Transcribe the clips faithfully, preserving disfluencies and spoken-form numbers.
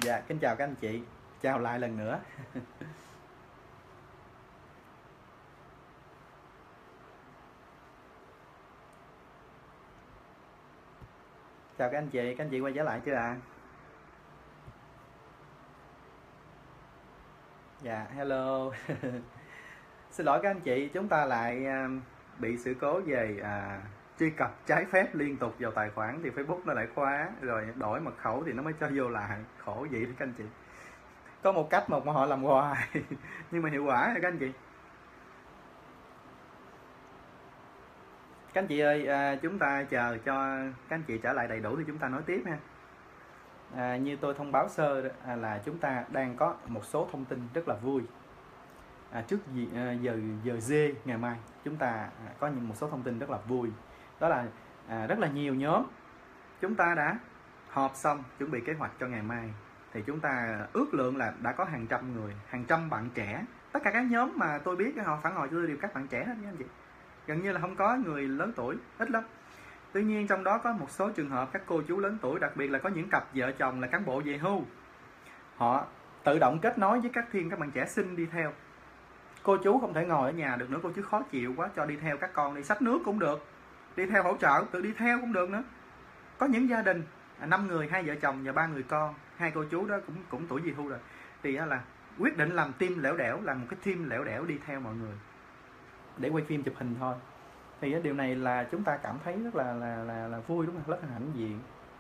Dạ, kính chào các anh chị, chào lại lần nữa. Chào các anh chị, các anh chị quay trở lại chưa ạ? À? Dạ, hello. Xin lỗi các anh chị, chúng ta lại bị sự cố về à, truy cập trái phép liên tục vào tài khoản thì Facebook nó lại khóa, rồi đổi mật khẩu thì nó mới cho vô lại. Khổ vậy đó các anh chị. Có một cách mà họ làm hoài nhưng mà hiệu quả rồi các anh chị. Các anh chị ơi, à, chúng ta chờ cho các anh chị trở lại đầy đủ thì chúng ta nói tiếp ha. À, như tôi thông báo sơ à, là chúng ta đang có một số thông tin rất là vui. À, trước gì, à, giờ giờ D ngày mai chúng ta à, có những một số thông tin rất là vui. Đó là à, rất là nhiều nhóm chúng ta đã họp xong chuẩn bị kế hoạch cho ngày mai. Thì chúng ta ước lượng là đã có hàng trăm người, hàng trăm bạn trẻ. Tất cả các nhóm mà tôi biết họ phản hồi cho tôi đều các bạn trẻ hết nha anh chị. Gần như là không có người lớn tuổi, ít lắm. Tuy nhiên trong đó có một số trường hợp các cô chú lớn tuổi, đặc biệt là có những cặp vợ chồng là cán bộ về hưu, họ tự động kết nối với các thiên các bạn trẻ xin đi theo. Cô chú không thể ngồi ở nhà được nữa, cô chú khó chịu quá, cho đi theo các con đi, xách nước cũng được, đi theo hỗ trợ, tự đi theo cũng được nữa. Có những gia đình năm người, hai vợ chồng và ba người con, hai cô chú đó cũng cũng tuổi về hưu rồi, thì là quyết định làm team lẻo đẻo, làm một cái team lẻo đẻo đi theo mọi người để quay phim chụp hình thôi. Thì điều này là chúng ta cảm thấy rất là là là, là vui, đúng không? Rất là hãnh diện.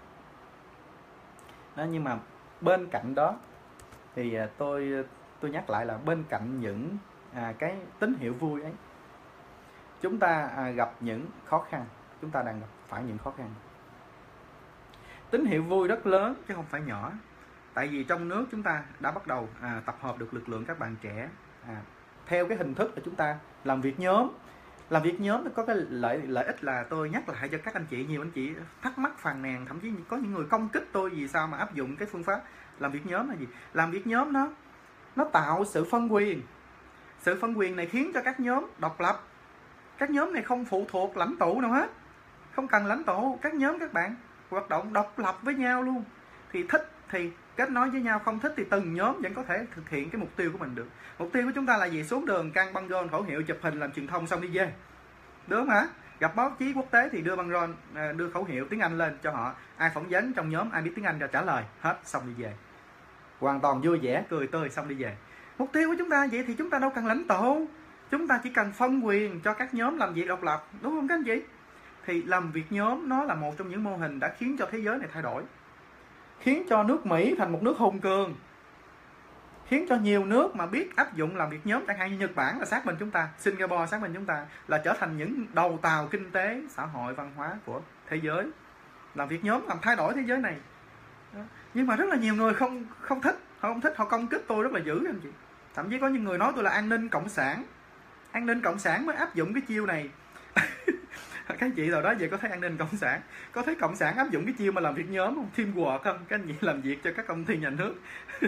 Đó, nhưng mà bên cạnh đó thì tôi tôi nhắc lại là bên cạnh những à, cái tín hiệu vui ấy, chúng ta à, gặp những khó khăn, chúng ta đang gặp phải những khó khăn. Tín hiệu vui rất lớn chứ không phải nhỏ. Tại vì trong nước chúng ta đã bắt đầu à, tập hợp được lực lượng các bạn trẻ à, theo cái hình thức là chúng ta làm việc nhóm. Làm việc nhóm nó có cái lợi lợi ích là tôi nhắc lại cho các anh chị, nhiều anh chị thắc mắc phàn nàn, thậm chí có những người công kích tôi vì sao mà áp dụng cái phương pháp làm việc nhóm là gì. Làm việc nhóm nó nó tạo sự phân quyền. Sự phân quyền này khiến cho các nhóm độc lập. Các nhóm này không phụ thuộc lãnh tụ nào hết, không cần lãnh tụ. Các nhóm các bạn hoạt động độc lập với nhau luôn. Thì thích thì kết nối với nhau, không thích thì từng nhóm vẫn có thể thực hiện cái mục tiêu của mình được. Mục tiêu của chúng ta là gì? Xuống đường căng băng rôn, khẩu hiệu, chụp hình, làm truyền thông xong đi về, đúng không hả? Gặp báo chí quốc tế thì đưa băng rôn, đưa khẩu hiệu tiếng Anh lên cho họ, ai phỏng vấn trong nhóm ai biết tiếng Anh cho trả lời hết, xong đi về, hoàn toàn vui vẻ cười tươi, xong đi về. Mục tiêu của chúng ta vậy thì chúng ta đâu cần lãnh tụ, chúng ta chỉ cần phân quyền cho các nhóm làm việc độc lập, đúng không các anh chị? Thì làm việc nhóm nó là một trong những mô hình đã khiến cho thế giới này thay đổi, khiến cho nước Mỹ thành một nước hùng cường, khiến cho nhiều nước mà biết áp dụng làm việc nhóm, chẳng hạn như Nhật Bản là sát bên chúng ta, Singapore sát bên chúng ta, là trở thành những đầu tàu kinh tế, xã hội, văn hóa của thế giới. Làm việc nhóm làm thay đổi thế giới này. Nhưng mà rất là nhiều người không không thích, họ không thích, họ công kích tôi rất là dữ anh chị. Thậm chí có những người nói tôi là an ninh cộng sản, an ninh cộng sản mới áp dụng cái chiêu này. Các anh chị nào đó về có thấy an ninh cộng sản, có thấy cộng sản áp dụng cái chiêu mà làm việc nhóm không? Teamwork không? Các anh chị làm việc cho các công ty nhà nước.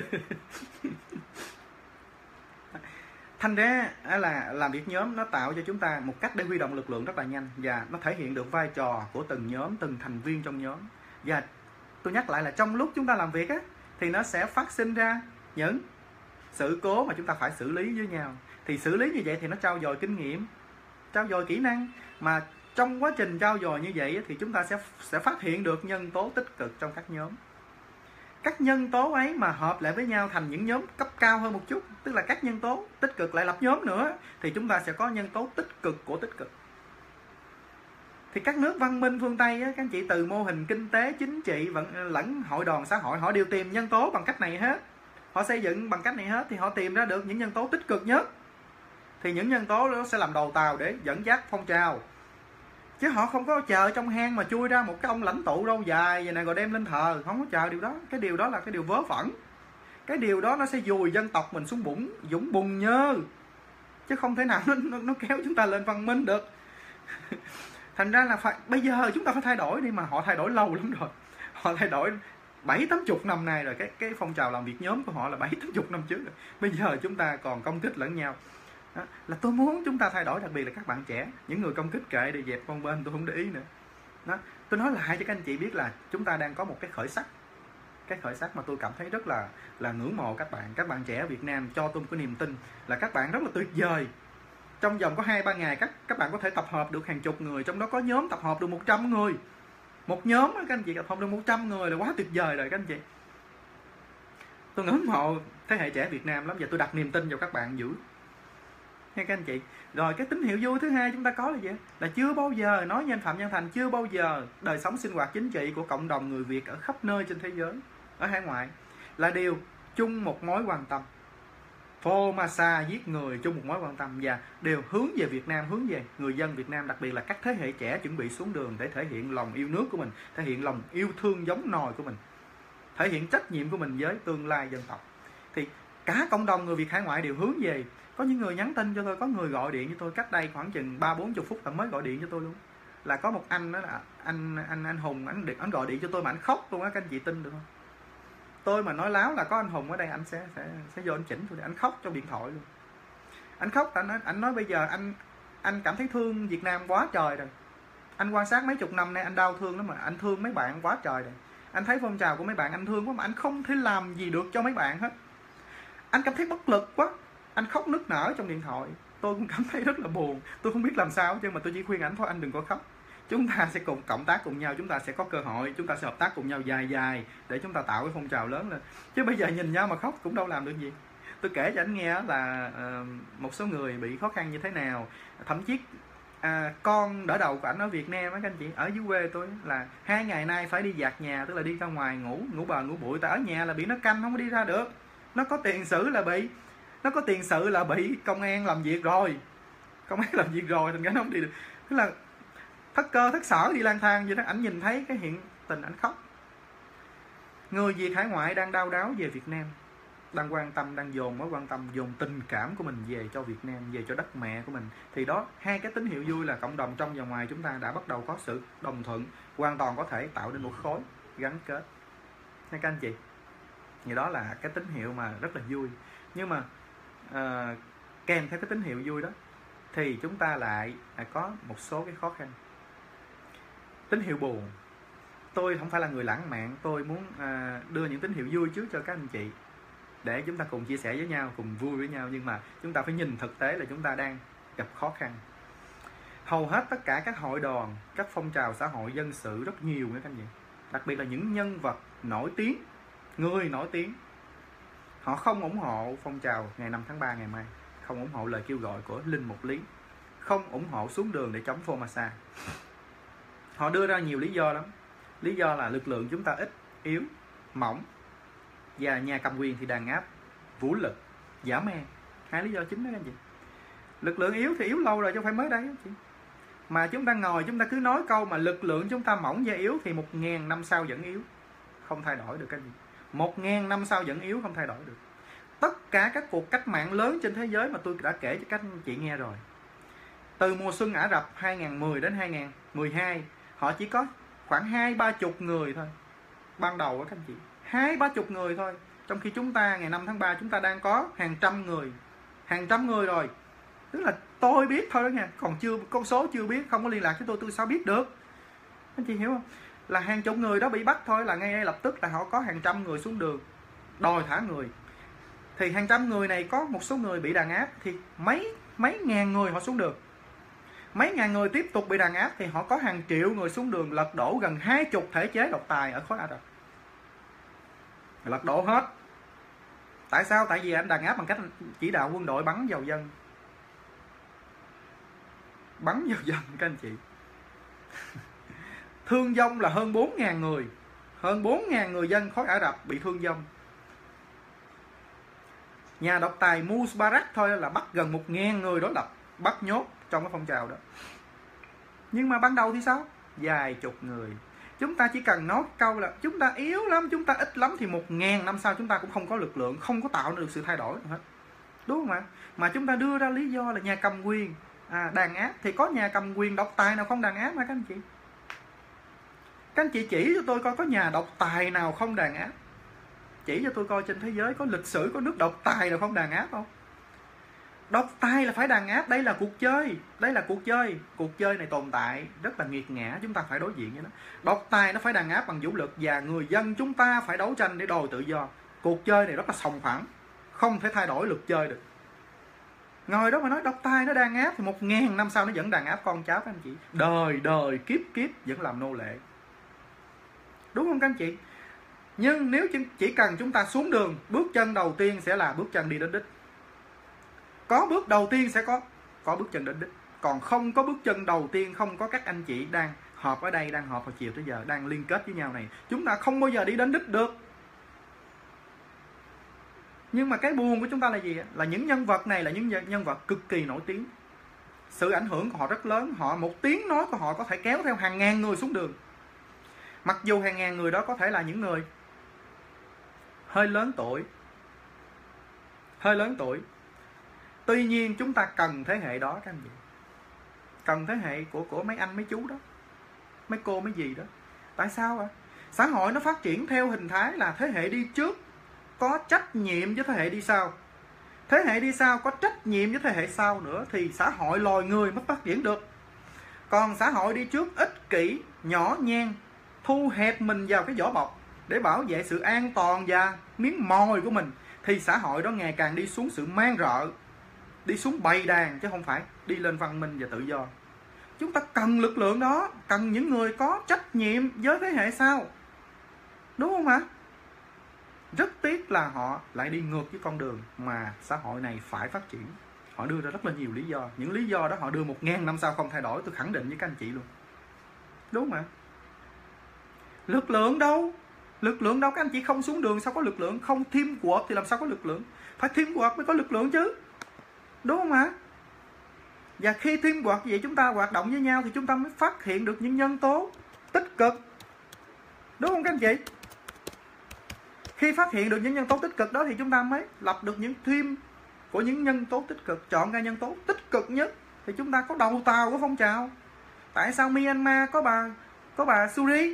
Thành ra là làm việc nhóm nó tạo cho chúng ta một cách để huy động lực lượng rất là nhanh, và nó thể hiện được vai trò của từng nhóm, từng thành viên trong nhóm. Và tôi nhắc lại là trong lúc chúng ta làm việc á, thì nó sẽ phát sinh ra những sự cố mà chúng ta phải xử lý với nhau. Thì xử lý như vậy thì nó trau dồi kinh nghiệm, trau dồi kỹ năng. Mà trong quá trình trau dồi như vậy thì chúng ta sẽ sẽ phát hiện được nhân tố tích cực trong các nhóm. Các nhân tố ấy mà hợp lại với nhau thành những nhóm cấp cao hơn một chút, tức là các nhân tố tích cực lại lập nhóm nữa, thì chúng ta sẽ có nhân tố tích cực của tích cực. Thì các nước văn minh phương Tây á, các anh chị, từ mô hình kinh tế, chính trị lẫn hội đoàn xã hội, họ đều tìm nhân tố bằng cách này hết. Họ xây dựng bằng cách này hết, thì họ tìm ra được những nhân tố tích cực nhất. Thì những nhân tố đó sẽ làm đầu tàu để dẫn dắt phong trào. Chứ họ không có chờ trong hang mà chui ra một cái ông lãnh tụ đâu dài vậy này rồi đem lên thờ. Không có chờ điều đó. Cái điều đó là cái điều vớ vẩn. Cái điều đó nó sẽ dùi dân tộc mình xuống bụng dũng bùn nhơ, chứ không thể nào nó, nó, nó kéo chúng ta lên văn minh được. Thành ra là phải, bây giờ chúng ta phải thay đổi đi, mà họ thay đổi lâu lắm rồi. Họ thay đổi bảy tám chục năm nay rồi. Cái cái phong trào làm việc nhóm của họ là bảy tám chục năm trước rồi. Bây giờ chúng ta còn công kích lẫn nhau. Đó, là tôi muốn chúng ta thay đổi, đặc biệt là các bạn trẻ. Những người công kích kệ đi, dẹp con bên, tôi không để ý nữa. Đó, tôi nói lại cho các anh chị biết là chúng ta đang có một cái khởi sắc. cái khởi sắc mà tôi cảm thấy rất là là ngưỡng mộ các bạn. Các bạn trẻ ở Việt Nam cho tôi một cái niềm tin là các bạn rất là tuyệt vời. Trong vòng có hai ba ngày các các bạn có thể tập hợp được hàng chục người, trong đó có nhóm tập hợp được một trăm người. Một nhóm các anh chị tập hợp được một trăm người là quá tuyệt vời rồi các anh chị. Tôi ngưỡng mộ thế hệ trẻ Việt Nam lắm và tôi đặt niềm tin vào các bạn dữ. Nghe các anh chị. Rồi cái tín hiệu vui thứ hai chúng ta có là gì? Là chưa bao giờ, nói với anh Phạm Nhân Thành, chưa bao giờ đời sống sinh hoạt chính trị của cộng đồng người Việt ở khắp nơi trên thế giới, ở hải ngoại là đều chung một mối quan tâm. Phomasa giết người chung một mối quan tâm và đều hướng về Việt Nam, hướng về người dân Việt Nam, đặc biệt là các thế hệ trẻ chuẩn bị xuống đường để thể hiện lòng yêu nước của mình, thể hiện lòng yêu thương giống nòi của mình, thể hiện trách nhiệm của mình với tương lai dân tộc. Thì cả cộng đồng người Việt hải ngoại đều hướng về. Có những người nhắn tin cho tôi, có người gọi điện cho tôi cách đây khoảng chừng ba bốn mươi phút là mới gọi điện cho tôi luôn. Là có một anh đó là anh anh anh Hùng, anh anh gọi điện cho tôi mà anh khóc luôn á, các anh chị tin được không? Tôi mà nói láo là có anh Hùng ở đây anh sẽ sẽ sẽ vô anh chỉnh tôi, anh khóc trong điện thoại luôn. Anh khóc, anh nói, anh nói bây giờ anh anh cảm thấy thương Việt Nam quá trời rồi. Anh quan sát mấy chục năm nay anh đau thương lắm mà anh thương mấy bạn quá trời rồi. Anh thấy phong trào của mấy bạn anh thương quá mà anh không thể làm gì được cho mấy bạn hết. Anh cảm thấy bất lực quá. Anh khóc nức nở trong điện thoại. Tôi cũng cảm thấy rất là buồn. Tôi không biết làm sao chứ mà tôi chỉ khuyên anh thôi, anh đừng có khóc. Chúng ta sẽ cùng cộng tác cùng nhau, chúng ta sẽ có cơ hội, chúng ta sẽ hợp tác cùng nhau dài dài để chúng ta tạo cái phong trào lớn lên. Chứ bây giờ nhìn nhau mà khóc cũng đâu làm được gì. Tôi kể cho anh nghe là uh, một số người bị khó khăn như thế nào. Thậm chí à, con đỡ đầu của anh ở Việt Nam á các anh chị, ở dưới quê tôi là hai ngày nay phải đi dạt nhà, tức là đi ra ngoài ngủ ngủ bờ ngủ bụi. Tại ở nhà là bị nó canh không có đi ra được. Nó có tiền sử là bị nó có tiền sự là bị công an làm việc rồi, công an làm việc rồi thành ra nó không đi được. Tức là thất cơ thất sở đi lang thang vậy đó. Ảnh nhìn thấy cái hiện tình ảnh khóc. Người Việt hải ngoại đang đau đáu về Việt Nam, đang quan tâm, đang dồn mối quan tâm, dồn tình cảm của mình về cho Việt Nam, về cho đất mẹ của mình. Thì đó, hai cái tín hiệu vui là cộng đồng trong và ngoài chúng ta đã bắt đầu có sự đồng thuận, hoàn toàn có thể tạo nên một khối gắn kết. Nghe các anh chị, thì đó là cái tín hiệu mà rất là vui. Nhưng mà uh, kèm theo cái tín hiệu vui đó thì chúng ta lại có một số cái khó khăn. Tín hiệu buồn, tôi không phải là người lãng mạn, tôi muốn uh, đưa những tín hiệu vui trước cho các anh chị để chúng ta cùng chia sẻ với nhau, cùng vui với nhau. Nhưng mà chúng ta phải nhìn thực tế là chúng ta đang gặp khó khăn. Hầu hết tất cả các hội đoàn, các phong trào xã hội dân sự rất nhiều nữa các anh chị, đặc biệt là những nhân vật nổi tiếng, người nổi tiếng, họ không ủng hộ phong trào ngày năm tháng ba ngày mai, không ủng hộ lời kêu gọi của Linh Mục Lý, không ủng hộ xuống đường để chống Phomasa. Họ đưa ra nhiều lý do lắm. Lý do là lực lượng chúng ta ít, yếu, mỏng, và nhà cầm quyền thì đàn áp, vũ lực, dã man. Hai lý do chính đó anh chị. Lực lượng yếu thì yếu lâu rồi chứ không phải mới đây anh chị. Mà chúng ta ngồi chúng ta cứ nói câu mà lực lượng chúng ta mỏng và yếu thì một ngàn năm sau vẫn yếu, không thay đổi được anh chị. Một ngàn năm sau vẫn yếu, không thay đổi được. Tất cả các cuộc cách mạng lớn trên thế giới mà tôi đã kể cho các anh chị nghe rồi, từ mùa xuân Ả Rập hai nghìn mười đến hai nghìn mười hai, họ chỉ có khoảng hai ba chục người thôi. Ban đầu các anh chị, hai ba chục người thôi. Trong khi chúng ta ngày năm tháng ba chúng ta đang có hàng trăm người, hàng trăm người rồi. Tức là tôi biết thôi đó nha, còn chưa con số chưa biết, không có liên lạc với tôi, tôi sao biết được. Anh chị hiểu không? Là hàng chục người đó bị bắt thôi là ngay lập tức là họ có hàng trăm người xuống đường đòi thả người. Thì hàng trăm người này có một số người bị đàn áp thì mấy mấy ngàn người họ xuống đường. Mấy ngàn người tiếp tục bị đàn áp thì họ có hàng triệu người xuống đường lật đổ gần hai chục thể chế độc tài ở khối Ả Rập. Lật đổ hết. Tại sao? Tại vì anh đàn áp bằng cách chỉ đạo quân đội bắn vào dân. Bắn vào dân các anh chị. Thương vong là hơn bốn ngàn người. Hơn bốn ngàn người dân khối Ả Rập bị thương vong. Nhà độc tài Mubarak thôi là bắt gần một ngàn người đối lập, bắt nhốt trong cái phong trào đó. Nhưng mà ban đầu thì sao? Vài chục người. Chúng ta chỉ cần nói câu là chúng ta yếu lắm, chúng ta ít lắm thì một ngàn năm sau chúng ta cũng không có lực lượng, không có tạo được sự thay đổi hết. Đúng không ạ? Mà chúng ta đưa ra lý do là nhà cầm quyền à, đàn áp. Thì có nhà cầm quyền độc tài nào không đàn áp hả các anh chị? Các anh chị chỉ cho tôi coi có nhà độc tài nào không đàn áp. Chỉ cho tôi coi trên thế giới có lịch sử có nước độc tài nào không đàn áp không? Độc tài là phải đàn áp. Đây là cuộc chơi. Đây là cuộc chơi. Cuộc chơi này tồn tại rất là nghiệt ngã. Chúng ta phải đối diện với nó. Độc tài nó phải đàn áp bằng vũ lực. Và người dân chúng ta phải đấu tranh để đòi tự do. Cuộc chơi này rất là sòng phẳng. Không thể thay đổi luật chơi được. Ngồi đó mà nói độc tài nó đàn áp thì một ngàn năm sau nó vẫn đàn áp con cháu các anh chị. Đời đời kiếp kiếp vẫn làm nô lệ. Đúng không các anh chị? Nhưng nếu chỉ cần chúng ta xuống đường, bước chân đầu tiên sẽ là bước chân đi đến đích. Có bước đầu tiên sẽ có có bước chân đến đích. Còn không có bước chân đầu tiên, không có các anh chị đang họp ở đây, đang họp vào chiều tới giờ, đang liên kết với nhau này, chúng ta không bao giờ đi đến đích được. Nhưng mà cái buồn của chúng ta là gì? Là những nhân vật này là những nhân vật cực kỳ nổi tiếng. Sự ảnh hưởng của họ rất lớn. Họ một tiếng nói của họ có thể kéo theo hàng ngàn người xuống đường. Mặc dù hàng ngàn người đó có thể là những người hơi lớn tuổi. Hơi lớn tuổi. Tuy nhiên chúng ta cần thế hệ đó các anh chị. Cần thế hệ của của mấy anh mấy chú đó, mấy cô mấy dì đó. Tại sao ạ? Xã hội nó phát triển theo hình thái là thế hệ đi trước có trách nhiệm với thế hệ đi sau. Thế hệ đi sau có trách nhiệm với thế hệ sau nữa thì xã hội loài người mới phát triển được. Còn xã hội đi trước ích kỷ, nhỏ nhen, thu hẹp mình vào cái vỏ bọc để bảo vệ sự an toàn và miếng mồi của mình, thì xã hội đó ngày càng đi xuống sự man rợ, đi xuống bầy đàn chứ không phải đi lên văn minh và tự do. Chúng ta cần lực lượng đó, cần những người có trách nhiệm với thế hệ sau. Đúng không ạ? Rất tiếc là họ lại đi ngược với con đường mà xã hội này phải phát triển. Họ đưa ra rất là nhiều lý do. Những lý do đó họ đưa một ngàn năm sau không thay đổi, tôi khẳng định với các anh chị luôn. Đúng không ạ? Lực lượng đâu? Lực lượng đâu? Các anh chị không xuống đường sao có lực lượng? Không teamwork thì làm sao có lực lượng? Phải teamwork mới có lực lượng chứ. Đúng không ạ? Và khi teamwork vậy chúng ta hoạt động với nhau thì chúng ta mới phát hiện được những nhân tố tích cực. Đúng không các anh chị? Khi phát hiện được những nhân tố tích cực đó thì chúng ta mới lập được những team của những nhân tố tích cực, chọn ra nhân tố tích cực nhất thì chúng ta có đầu tàu của phong trào. Tại sao Myanmar có bà có bà Suri?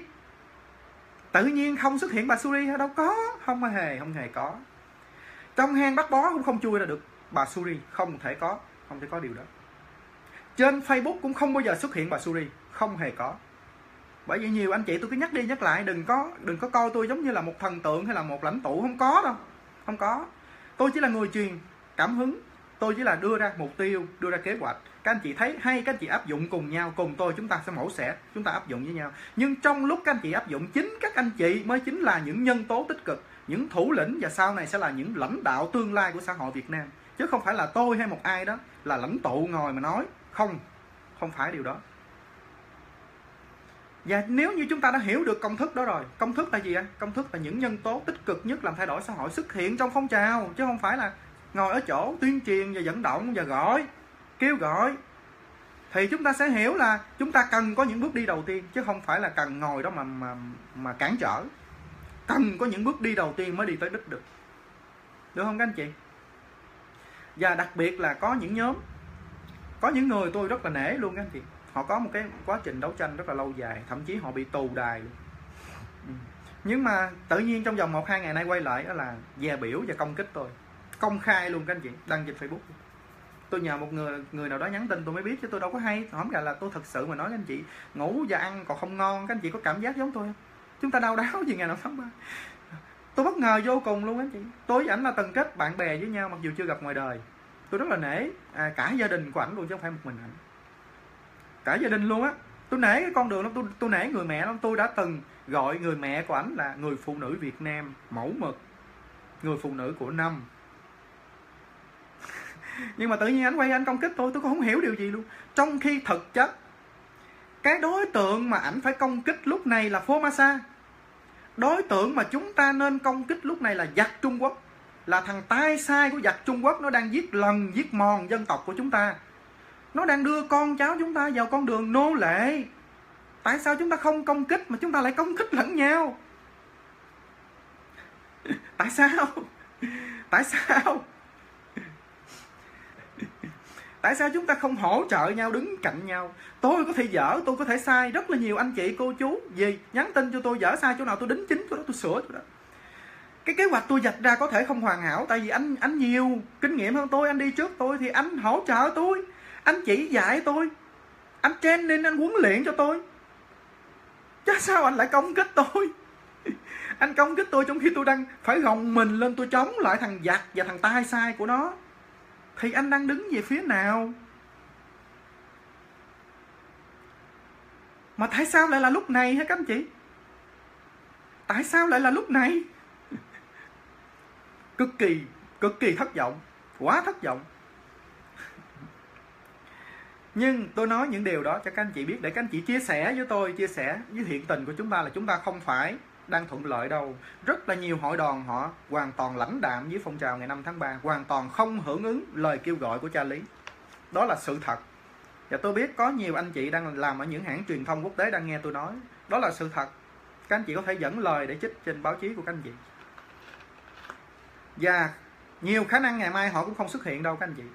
Tự nhiên không xuất hiện bà Suri hay đâu có, không hề không hề có. Trong hang bắt bó cũng không chui ra được bà Suri, không thể có, không thể có điều đó. Trên Facebook cũng không bao giờ xuất hiện bà Suri, không hề có. Bởi vì nhiều anh chị tôi cứ nhắc đi nhắc lại, đừng có đừng có coi tôi giống như là một thần tượng hay là một lãnh tụ, không có đâu. Không có. Tôi chỉ là người truyền cảm hứng, tôi chỉ là đưa ra mục tiêu, đưa ra kế hoạch. Các anh chị thấy hay, các anh chị áp dụng cùng nhau, cùng tôi chúng ta sẽ mổ xẻ, chúng ta áp dụng với nhau. Nhưng trong lúc các anh chị áp dụng, chính các anh chị mới chính là những nhân tố tích cực, những thủ lĩnh và sau này sẽ là những lãnh đạo tương lai của xã hội Việt Nam. Chứ không phải là tôi hay một ai đó là lãnh tụ ngồi mà nói. Không, không phải điều đó. Và nếu như chúng ta đã hiểu được công thức đó rồi, công thức là gì ạ? Công thức là những nhân tố tích cực nhất làm thay đổi xã hội xuất hiện trong phong trào, chứ không phải là ngồi ở chỗ tuyên truyền và vận động và gọi, kêu gọi. Thì chúng ta sẽ hiểu là chúng ta cần có những bước đi đầu tiên, chứ không phải là cần ngồi đó mà mà mà cản trở. Cần có những bước đi đầu tiên mới đi tới đích được. Được không các anh chị? Và đặc biệt là có những nhóm, có những người tôi rất là nể luôn các anh chị. Họ có một cái quá trình đấu tranh rất là lâu dài, thậm chí họ bị tù đài luôn. Nhưng mà tự nhiên trong vòng một hai ngày nay quay lại đó là dè biểu và công kích tôi. Công khai luôn các anh chị, đăng trên Facebook. Tôi nhờ một người người nào đó nhắn tin tôi mới biết chứ tôi đâu có hay. Không phải là tôi thật sự mà nói các anh chị, ngủ và ăn còn không ngon, các anh chị có cảm giác giống tôi không? Chúng ta đau đáu gì ngày nào tháng ba. Tôi bất ngờ vô cùng luôn các anh chị. Tôi với ảnh là từng kết bạn bè với nhau mặc dù chưa gặp ngoài đời. Tôi rất là nể à, cả gia đình của ảnh luôn chứ không phải một mình ảnh. Cả gia đình luôn á. Tôi nể cái con đường đó, tôi, tôi nể người mẹ lắm. Tôi đã từng gọi người mẹ của ảnh là người phụ nữ Việt Nam mẫu mực, người phụ nữ của năm. Nhưng mà tự nhiên anh quay anh công kích tôi, tôi cũng không hiểu điều gì luôn. Trong khi thực chất cái đối tượng mà ảnh phải công kích lúc này là Phomasa. Đối tượng mà chúng ta nên công kích lúc này là giặc Trung Quốc, là thằng tay sai của giặc Trung Quốc. Nó đang giết lần giết mòn dân tộc của chúng ta, nó đang đưa con cháu chúng ta vào con đường nô lệ. Tại sao chúng ta không công kích mà chúng ta lại công kích lẫn nhau? Tại sao? Tại sao? Tại sao chúng ta không hỗ trợ nhau, đứng cạnh nhau? Tôi có thể dở, tôi có thể sai. Rất là nhiều anh chị, cô chú gì nhắn tin cho tôi dở sai chỗ nào tôi đính chính chỗ đó, tôi sửa chỗ đó. cái kế hoạch tôi vạch ra có thể không hoàn hảo, tại vì anh anh nhiều kinh nghiệm hơn tôi, anh đi trước tôi thì anh hỗ trợ tôi, anh chỉ dạy tôi, anh training, anh huấn luyện cho tôi. Chứ sao anh lại công kích tôi? Anh công kích tôi trong khi tôi đang phải gồng mình lên tôi chống lại thằng giặc và thằng tai sai của nó. Thì anh đang đứng về phía nào? Mà tại sao lại là lúc này hả các anh chị? Tại sao lại là lúc này? Cực kỳ, cực kỳ thất vọng. Quá thất vọng. Nhưng tôi nói những điều đó cho các anh chị biết, để các anh chị chia sẻ với tôi, chia sẻ với hiện tình của chúng ta là chúng ta không phải đang thuận lợi đâu. Rất là nhiều hội đoàn họ hoàn toàn lãnh đạm với phong trào ngày năm tháng ba, hoàn toàn không hưởng ứng lời kêu gọi của cha Lý. Đó là sự thật. Và tôi biết có nhiều anh chị đang làm ở những hãng truyền thông quốc tế đang nghe tôi nói. Đó là sự thật. Các anh chị có thể dẫn lời để trích trên báo chí của các anh chị. Và nhiều khả năng ngày mai họ cũng không xuất hiện đâu các anh chị.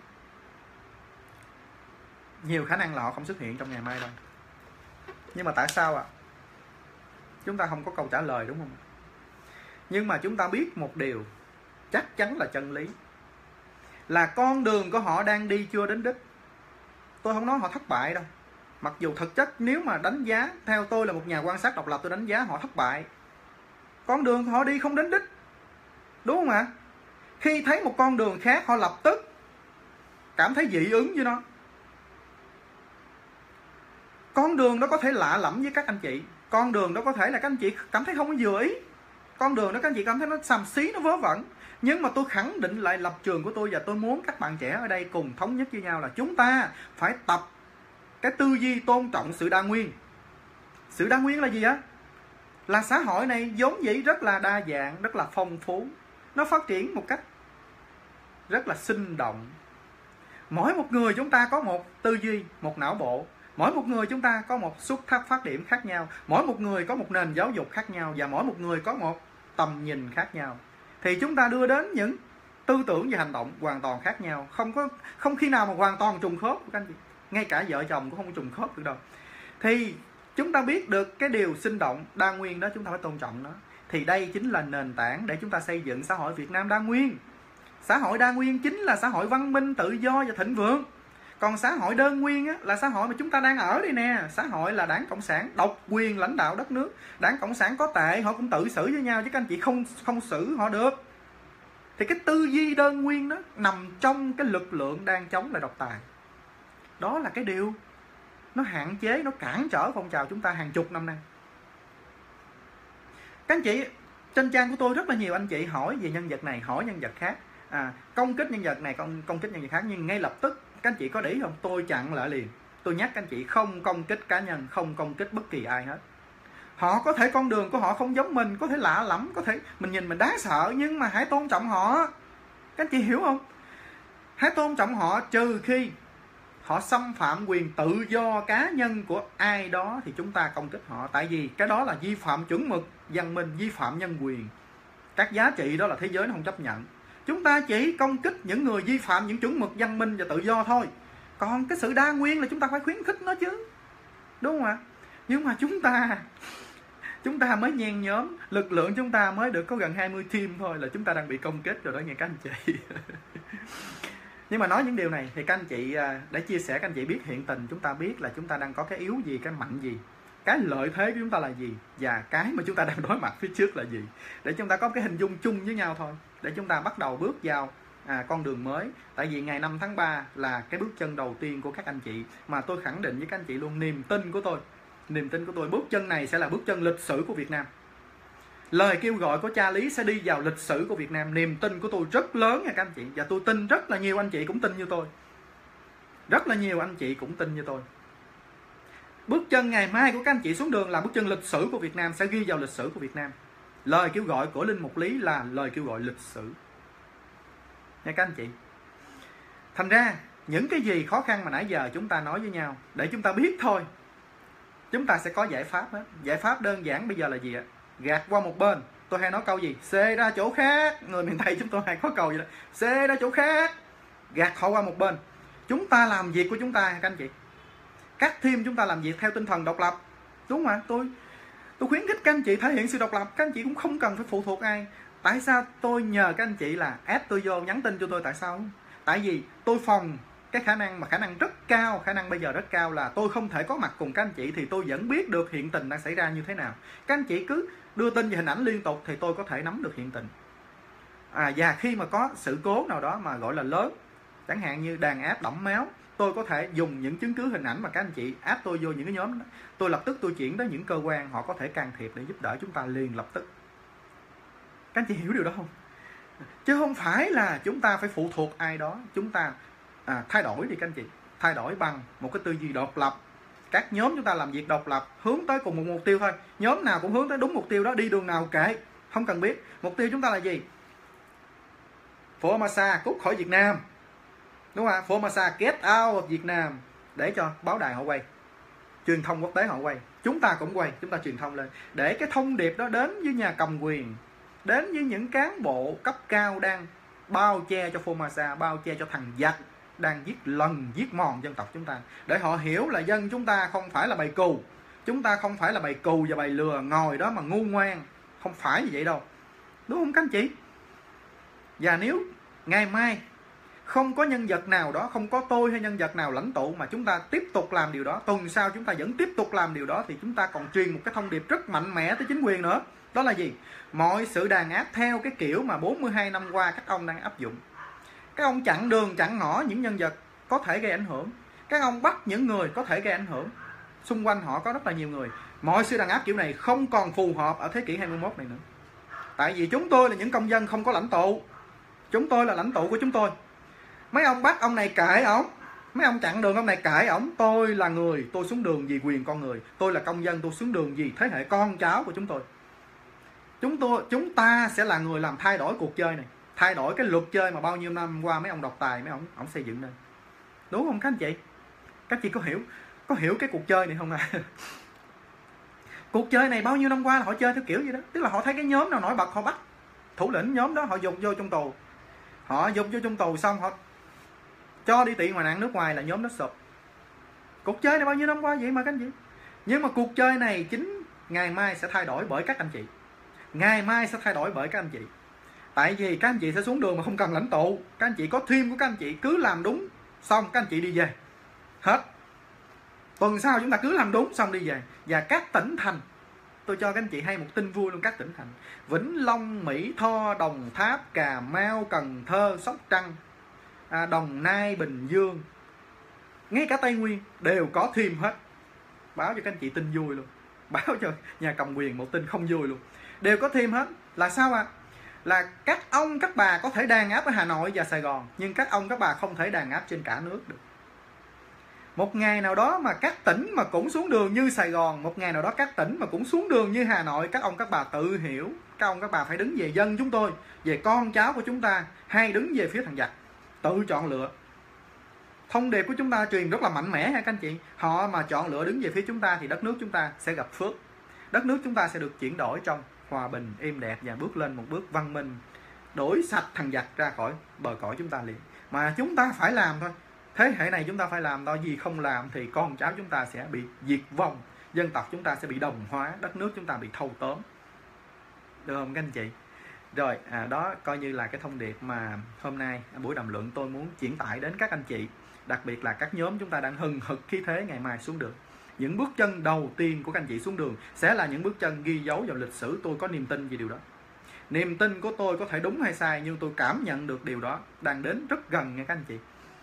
Nhiều khả năng là họ không xuất hiện trong ngày mai đâu. Nhưng mà tại sao ạ? À? Chúng ta không có câu trả lời, đúng không? Nhưng mà chúng ta biết một điều chắc chắn là chân lý, là con đường của họ đang đi chưa đến đích. Tôi không nói họ thất bại đâu. Mặc dù thực chất nếu mà đánh giá, theo tôi là một nhà quan sát độc lập, tôi đánh giá họ thất bại. Con đường họ đi không đến đích, đúng không ạ? Khi thấy một con đường khác, họ lập tức cảm thấy dị ứng với nó. Con đường đó có thể lạ lẫm với các anh chị. Con đường đó có thể là các anh chị cảm thấy không có vừa ý. Con đường đó các anh chị cảm thấy nó xàm xí, nó vớ vẩn. Nhưng mà tôi khẳng định lại lập trường của tôi, và tôi muốn các bạn trẻ ở đây cùng thống nhất với nhau là chúng ta phải tập cái tư duy tôn trọng sự đa nguyên. Sự đa nguyên là gì á? Là xã hội này vốn dĩ rất là đa dạng, rất là phong phú. Nó phát triển một cách rất là sinh động. Mỗi một người chúng ta có một tư duy, một não bộ. Mỗi một người chúng ta có một xuất phát điểm khác nhau. Mỗi một người có một nền giáo dục khác nhau. Và mỗi một người có một tầm nhìn khác nhau. Thì chúng ta đưa đến những tư tưởng và hành động hoàn toàn khác nhau. Không có không khi nào mà hoàn toàn trùng khớp các anh chị. Ngay cả vợ chồng cũng không trùng khớp được đâu. Thì chúng ta biết được cái điều sinh động đa nguyên đó, chúng ta phải tôn trọng nó. Thì đây chính là nền tảng để chúng ta xây dựng xã hội Việt Nam đa nguyên. Xã hội đa nguyên chính là xã hội văn minh, tự do và thịnh vượng. Còn xã hội đơn nguyên á, là xã hội mà chúng ta đang ở đây nè. Xã hội là Đảng Cộng sản độc quyền lãnh đạo đất nước. Đảng Cộng sản có tệ họ cũng tự xử với nhau, chứ các anh chị không không xử họ được. Thì cái tư duy đơn nguyên đó nằm trong cái lực lượng đang chống lại độc tài. Đó là cái điều nó hạn chế, nó cản trở phong trào chúng ta hàng chục năm nay. Các anh chị, trên trang của tôi rất là nhiều anh chị hỏi về nhân vật này, hỏi nhân vật khác, à, công kích nhân vật này, công, công kích nhân vật khác. Nhưng ngay lập tức các anh chị có để ý không? Tôi chặn lại liền. Tôi nhắc các anh chị không công kích cá nhân, không công kích bất kỳ ai hết. Họ có thể con đường của họ không giống mình, có thể lạ lẫm, có thể mình nhìn mình đáng sợ, nhưng mà hãy tôn trọng họ. Các anh chị hiểu không? Hãy tôn trọng họ, trừ khi họ xâm phạm quyền tự do cá nhân của ai đó thì chúng ta công kích họ. Tại vì cái đó là vi phạm chuẩn mực văn minh, vi phạm nhân quyền. Các giá trị đó là thế giới nó không chấp nhận. Chúng ta chỉ công kích những người vi phạm những chuẩn mực văn minh và tự do thôi. Còn cái sự đa nguyên là chúng ta phải khuyến khích nó chứ, đúng không ạ? Nhưng mà chúng ta Chúng ta mới nhen nhóm, lực lượng chúng ta mới được có gần hai mươi team thôi là chúng ta đang bị công kích rồi đó nghe các anh chị. Nhưng mà nói những điều này thì các anh chị, để chia sẻ các anh chị biết hiện tình, chúng ta biết là chúng ta đang có cái yếu gì, cái mạnh gì, cái lợi thế của chúng ta là gì, và cái mà chúng ta đang đối mặt phía trước là gì, để chúng ta có cái hình dung chung với nhau thôi, để chúng ta bắt đầu bước vào à, con đường mới. Tại vì ngày năm tháng ba là cái bước chân đầu tiên của các anh chị, mà tôi khẳng định với các anh chị luôn, niềm tin của tôi niềm tin của tôi bước chân này sẽ là bước chân lịch sử của Việt Nam. Lời kêu gọi của cha Lý sẽ đi vào lịch sử của Việt Nam. Niềm tin của tôi rất lớn nha các anh chị, và tôi tin rất là nhiều anh chị cũng tin như tôi. Rất là nhiều anh chị cũng tin như tôi. Bước chân ngày mai của các anh chị xuống đường là bước chân lịch sử của Việt Nam, sẽ ghi vào lịch sử của Việt Nam. Lời kêu gọi của Linh Mục Lý là lời kêu gọi lịch sử nha các anh chị. Thành ra những cái gì khó khăn mà nãy giờ chúng ta nói với nhau, để chúng ta biết thôi, chúng ta sẽ có giải pháp hết. Giải pháp đơn giản bây giờ là gì ạ? Gạt qua một bên. Tôi hay nói câu gì? Xê ra chỗ khác. Người miền Tây chúng tôi hay có câu gì đó. Xê ra chỗ khác. Gạt họ qua một bên. Chúng ta làm việc của chúng ta các anh chị. Các team chúng ta làm việc theo tinh thần độc lập. Đúng không ạ? Tôi tôi khuyến khích các anh chị thể hiện sự độc lập. Các anh chị cũng không cần phải phụ thuộc ai. Tại sao tôi nhờ các anh chị là add tôi vô, nhắn tin cho tôi? Tại sao? Tại vì tôi phòng cái khả năng mà khả năng rất cao, khả năng bây giờ rất cao là tôi không thể có mặt cùng các anh chị thì tôi vẫn biết được hiện tình đang xảy ra như thế nào. Các anh chị cứ đưa tin về hình ảnh liên tục thì tôi có thể nắm được hiện tình. À, và khi mà có sự cố nào đó mà gọi là lớn, chẳng hạn như đàn áp đẫm máu, tôi có thể dùng những chứng cứ hình ảnh mà các anh chị áp tôi vô những cái nhóm đó, tôi lập tức tôi chuyển tới những cơ quan, họ có thể can thiệp để giúp đỡ chúng ta liền lập tức. Các anh chị hiểu điều đó không? Chứ không phải là chúng ta phải phụ thuộc ai đó. Chúng ta à, thay đổi đi các anh chị, thay đổi bằng một cái tư duy độc lập. Các nhóm chúng ta làm việc độc lập, hướng tới cùng một mục tiêu thôi. Nhóm nào cũng hướng tới đúng mục tiêu đó, đi đường nào kệ, không cần biết. Mục tiêu chúng ta là gì? Formosa cút khỏi Việt Nam, đúng không ạ? Formosa get out of Việt Nam, để cho báo đài họ quay, truyền thông quốc tế họ quay, chúng ta cũng quay, chúng ta truyền thông lên, để cái thông điệp đó đến với nhà cầm quyền, đến với những cán bộ cấp cao đang bao che cho Formosa, bao che cho thằng giặc đang giết lần giết mòn dân tộc chúng ta, để họ hiểu là dân chúng ta không phải là bầy cù, chúng ta không phải là bầy cù và bầy lừa ngồi đó mà ngu ngoan, không phải như vậy đâu, đúng không các anh chị? Và nếu ngày mai không có nhân vật nào đó, không có tôi hay nhân vật nào lãnh tụ mà chúng ta tiếp tục làm điều đó, tuần sau chúng ta vẫn tiếp tục làm điều đó, thì chúng ta còn truyền một cái thông điệp rất mạnh mẽ tới chính quyền nữa. Đó là gì? Mọi sự đàn áp theo cái kiểu mà bốn mươi hai năm qua các ông đang áp dụng. Các ông chặn đường chặn ngõ những nhân vật có thể gây ảnh hưởng, các ông bắt những người có thể gây ảnh hưởng, xung quanh họ có rất là nhiều người. Mọi sự đàn áp kiểu này không còn phù hợp ở thế kỷ hai mươi mốt này nữa. Tại vì chúng tôi là những công dân không có lãnh tụ, chúng tôi là lãnh tụ của chúng tôi. Mấy ông bắt ông này kệ ổng, mấy ông chặn đường ông này kệ ổng. Tôi là người, tôi xuống đường vì quyền con người, tôi là công dân, tôi xuống đường vì thế hệ con cháu của chúng tôi. Chúng tôi chúng ta sẽ là người làm thay đổi cuộc chơi này, thay đổi cái luật chơi mà bao nhiêu năm qua mấy ông độc tài, mấy ông ông xây dựng nên. Đúng không các anh chị? Các chị có hiểu có hiểu cái cuộc chơi này không à? Cuộc chơi này bao nhiêu năm qua là họ chơi theo kiểu gì đó, tức là họ thấy cái nhóm nào nổi bật họ bắt thủ lĩnh nhóm đó, họ dục vô trong tù, họ dục vô trong tù xong họ cho đi tị ngoài nạn nước ngoài là nhóm đó sụp. Cuộc chơi này bao nhiêu năm qua vậy mà các anh chị. Nhưng mà cuộc chơi này chính ngày mai sẽ thay đổi bởi các anh chị, ngày mai sẽ thay đổi bởi các anh chị. Tại vì các anh chị sẽ xuống đường mà không cần lãnh tụ, các anh chị có team của các anh chị cứ làm đúng, xong các anh chị đi về hết. Tuần sau chúng ta cứ làm đúng xong đi về. Và các tỉnh thành, tôi cho các anh chị hay một tin vui luôn, các tỉnh thành Vĩnh Long, Mỹ Tho, Đồng Tháp, Cà Mau, Cần Thơ, Sóc Trăng, à, Đồng Nai, Bình Dương, ngay cả Tây Nguyên đều có thêm hết. Báo cho các anh chị tin vui luôn, báo cho nhà cầm quyền một tin không vui luôn, đều có thêm hết. Là sao ạ? À? Là các ông các bà có thể đàn áp ở Hà Nội và Sài Gòn, nhưng các ông các bà không thể đàn áp trên cả nước được. Một ngày nào đó mà các tỉnh mà cũng xuống đường như Sài Gòn, một ngày nào đó các tỉnh mà cũng xuống đường như Hà Nội, các ông các bà tự hiểu, các ông các bà phải đứng về dân chúng tôi, về con cháu của chúng ta, hay đứng về phía thằng giặc, tự chọn lựa. Thông điệp của chúng ta truyền rất là mạnh mẽ ha các anh chị. Họ mà chọn lựa đứng về phía chúng ta thì đất nước chúng ta sẽ gặp phước, đất nước chúng ta sẽ được chuyển đổi trong hòa bình, êm đẹp và bước lên một bước văn minh, đuổi sạch thằng giặc ra khỏi bờ cõi chúng ta liền. Mà chúng ta phải làm thôi, thế hệ này chúng ta phải làm thôi, vì không làm thì con cháu chúng ta sẽ bị diệt vong, dân tộc chúng ta sẽ bị đồng hóa, đất nước chúng ta bị thâu tóm. Được không các anh chị? Rồi, à, đó coi như là cái thông điệp mà hôm nay buổi đàm luận tôi muốn chuyển tải đến các anh chị, đặc biệt là các nhóm chúng ta đang hừng hực khí thế ngày mai xuống đường. Những bước chân đầu tiên của các anh chị xuống đường sẽ là những bước chân ghi dấu vào lịch sử. Tôi có niềm tin về điều đó. Niềm tin của tôi có thể đúng hay sai, nhưng tôi cảm nhận được điều đó đang đến rất gần nha các anh chị.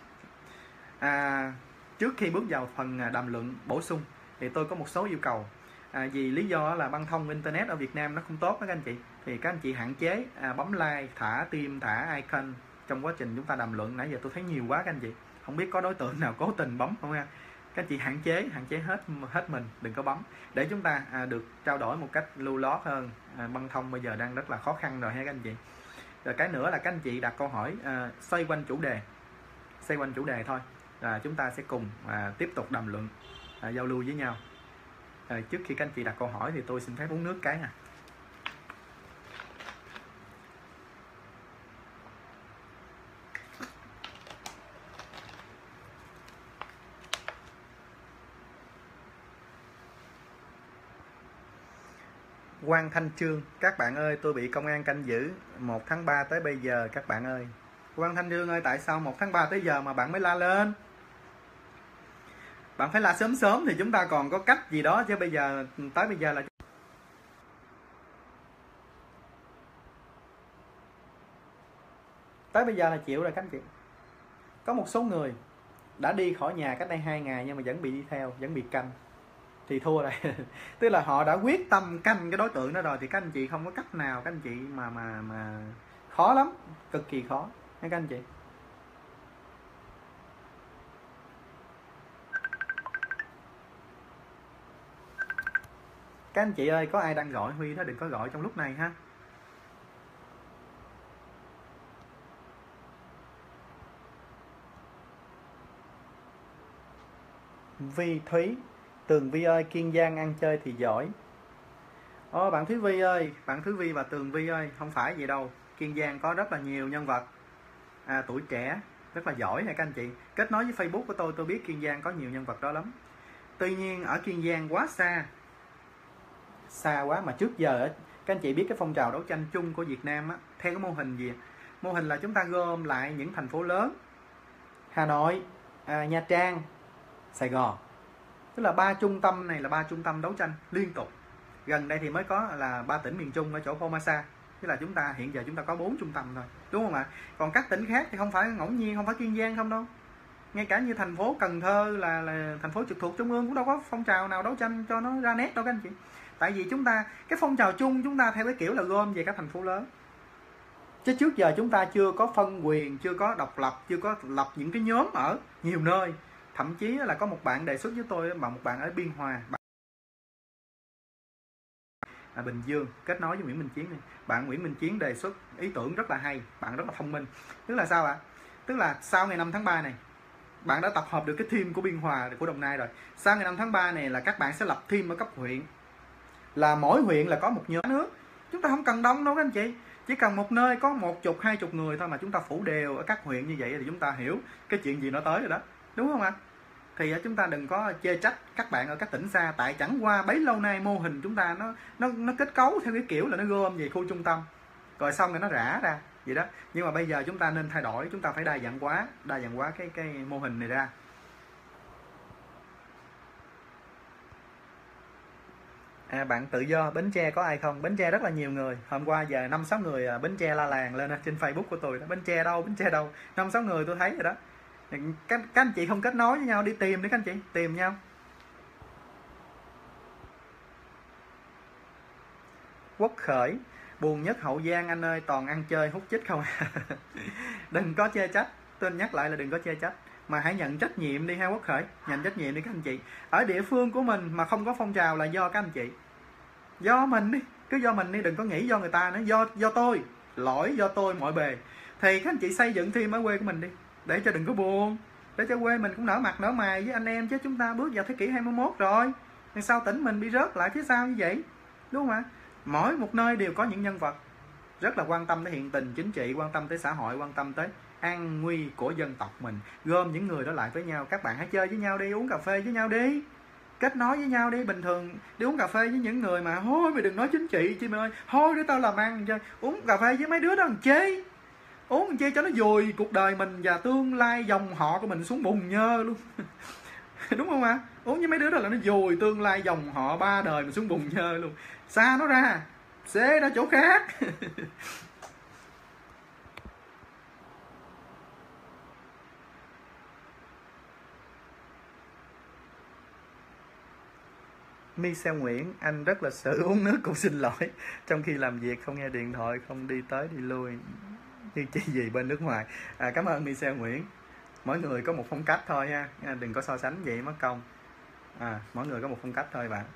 À, trước khi bước vào phần đàm luận bổ sung thì tôi có một số yêu cầu. À, vì lý do là băng thông internet ở Việt Nam nó không tốt đó các anh chị, thì các anh chị hạn chế à, bấm like, thả tim, thả icon trong quá trình chúng ta đàm luận. Nãy giờ tôi thấy nhiều quá các anh chị, không biết có đối tượng nào cố tình bấm không nha. Các anh chị hạn chế hạn chế hết hết mình, đừng có bấm, để chúng ta à, được trao đổi một cách lưu lót hơn. À, băng thông bây giờ đang rất là khó khăn rồi ha các anh chị. Rồi cái nữa là các anh chị đặt câu hỏi à, xoay quanh chủ đề, xoay quanh chủ đề thôi. À, chúng ta sẽ cùng à, tiếp tục đàm luận, à, giao lưu với nhau. À, trước khi các anh chị đặt câu hỏi thì tôi xin phép uống nước cái nè. Quang Thanh Trương, các bạn ơi, tôi bị công an canh giữ một tháng ba tới bây giờ các bạn ơi. Quang Thanh Trương ơi, tại sao một tháng ba tới giờ mà bạn mới la lên? Bạn phải la sớm sớm thì chúng ta còn có cách gì đó, chứ bây giờ tới bây giờ là tới bây giờ là chịu rồi các anh chị. Có một số người đã đi khỏi nhà cách đây hai ngày nhưng mà vẫn bị đi theo, vẫn bị canh thì thua rồi. Tức là họ đã quyết tâm canh cái đối tượng đó rồi thì các anh chị không có cách nào các anh chị mà mà mà khó lắm, cực kỳ khó nha các anh chị. Các anh chị ơi, có ai đang gọi Huy đó đừng có gọi trong lúc này ha. Vi Thúy, Tường Vi ơi, Kiên Giang ăn chơi thì giỏi. Ô bạn Thúy Vi ơi, bạn Thúy Vi và Tường Vi ơi, không phải vậy đâu. Kiên Giang có rất là nhiều nhân vật à, tuổi trẻ rất là giỏi nha các anh chị. Kết nối với Facebook của tôi, tôi biết Kiên Giang có nhiều nhân vật đó lắm. Tuy nhiên ở Kiên Giang quá xa, xa quá mà trước giờ các anh chị biết cái phong trào đấu tranh chung của Việt Nam á, theo cái mô hình gì? Mô hình là chúng ta gom lại những thành phố lớn, Hà Nội, à, Nha Trang, Sài Gòn. Tức là ba trung tâm này là ba trung tâm đấu tranh liên tục. Gần đây thì mới có là ba tỉnh miền Trung ở chỗ Phomasa. Tức là chúng ta hiện giờ chúng ta có bốn trung tâm thôi, đúng không ạ? Còn các tỉnh khác thì không phải ngẫu nhiên, không phải Kiên Giang không đâu. Ngay cả như thành phố Cần Thơ là, là thành phố trực thuộc Trung ương cũng đâu có phong trào nào đấu tranh cho nó ra nét đâu các anh chị. Tại vì chúng ta, cái phong trào chung chúng ta theo cái kiểu là gom về các thành phố lớn. Chứ trước giờ chúng ta chưa có phân quyền, chưa có độc lập, chưa có lập những cái nhóm ở nhiều nơi. Thậm chí là có một bạn đề xuất với tôi, mà một bạn ở Biên Hòa, bạn ở Bình Dương, kết nối với Nguyễn Minh Chiến này. Bạn Nguyễn Minh Chiến đề xuất ý tưởng rất là hay, bạn rất là thông minh. Tức là sao ạ? Tức là sau ngày năm tháng ba này, bạn đã tập hợp được cái team của Biên Hòa, của Đồng Nai rồi. Sau ngày năm tháng ba này là các bạn sẽ lập team ở cấp huyện. Là mỗi huyện là có một nhóm nước. Chúng ta không cần đông đâu các anh chị. Chỉ cần một nơi có một chục, hai chục người thôi mà chúng ta phủ đều ở các huyện như vậy thì chúng ta hiểu cái chuyện gì nó tới rồi đó. Đúng không ạ? Thì chúng ta đừng có chê trách các bạn ở các tỉnh xa, tại chẳng qua bấy lâu nay mô hình chúng ta nó nó nó kết cấu theo cái kiểu là nó gom về khu trung tâm, rồi xong rồi nó rã ra vậy đó. Nhưng mà bây giờ chúng ta nên thay đổi, chúng ta phải đa dạng hóa, đa dạng hóa cái cái mô hình này ra. À, bạn Tự Do, Bến Tre có ai không? Bến Tre rất là nhiều người. Hôm qua giờ năm sáu người à, Bến Tre la làng lên trên Facebook của tôi đó. Bến Tre đâu, Bến Tre đâu, năm sáu người tôi thấy rồi đó. Các, các anh chị không kết nối với nhau, đi tìm đi các anh chị, tìm nhau. Quốc Khởi, buồn nhất Hậu Giang anh ơi, toàn ăn chơi hút chích không. Đừng có chê trách, tôi nhắc lại là đừng có chê trách, mà hãy nhận trách nhiệm đi ha Quốc Khởi, nhận trách nhiệm đi các anh chị. Ở địa phương của mình mà không có phong trào là do các anh chị, do mình đi, cứ do mình đi, đừng có nghĩ do người ta nữa, do do tôi, lỗi do tôi mọi bề. Thì các anh chị xây dựng thêm ở quê của mình đi, để cho đừng có buồn, để cho quê mình cũng nở mặt nở mày với anh em, chứ chúng ta bước vào thế kỷ hai mươi mốt rồi, thì sao tỉnh mình bị rớt lại phía sau như vậy, đúng không ạ? Mỗi một nơi đều có những nhân vật rất là quan tâm tới hiện tình chính trị, quan tâm tới xã hội, quan tâm tới an nguy của dân tộc mình. Gom những người đó lại với nhau, các bạn hãy chơi với nhau đi, uống cà phê với nhau đi, kết nối với nhau đi. Bình thường đi uống cà phê với những người mà thôi mày đừng nói chính trị chị mày ơi, thôi để tao làm ăn chơi. Uống cà phê với mấy đứa đó làm chê, uống làm chê cho nó dùi cuộc đời mình và tương lai dòng họ của mình xuống bùn nhơ luôn. Đúng không ạ? Uống với mấy đứa đó là nó dùi tương lai dòng họ ba đời mình xuống bùn nhơ luôn. Xa nó ra, xế ra chỗ khác. Michelle Nguyễn, anh rất là sợ uống nước cũng xin lỗi. Trong khi làm việc không nghe điện thoại, không đi tới đi lui như chỉ gì bên nước ngoài. À, cảm ơn Michelle Nguyễn. Mỗi người có một phong cách thôi ha, đừng có so sánh vậy mất công. À, mỗi người có một phong cách thôi bạn.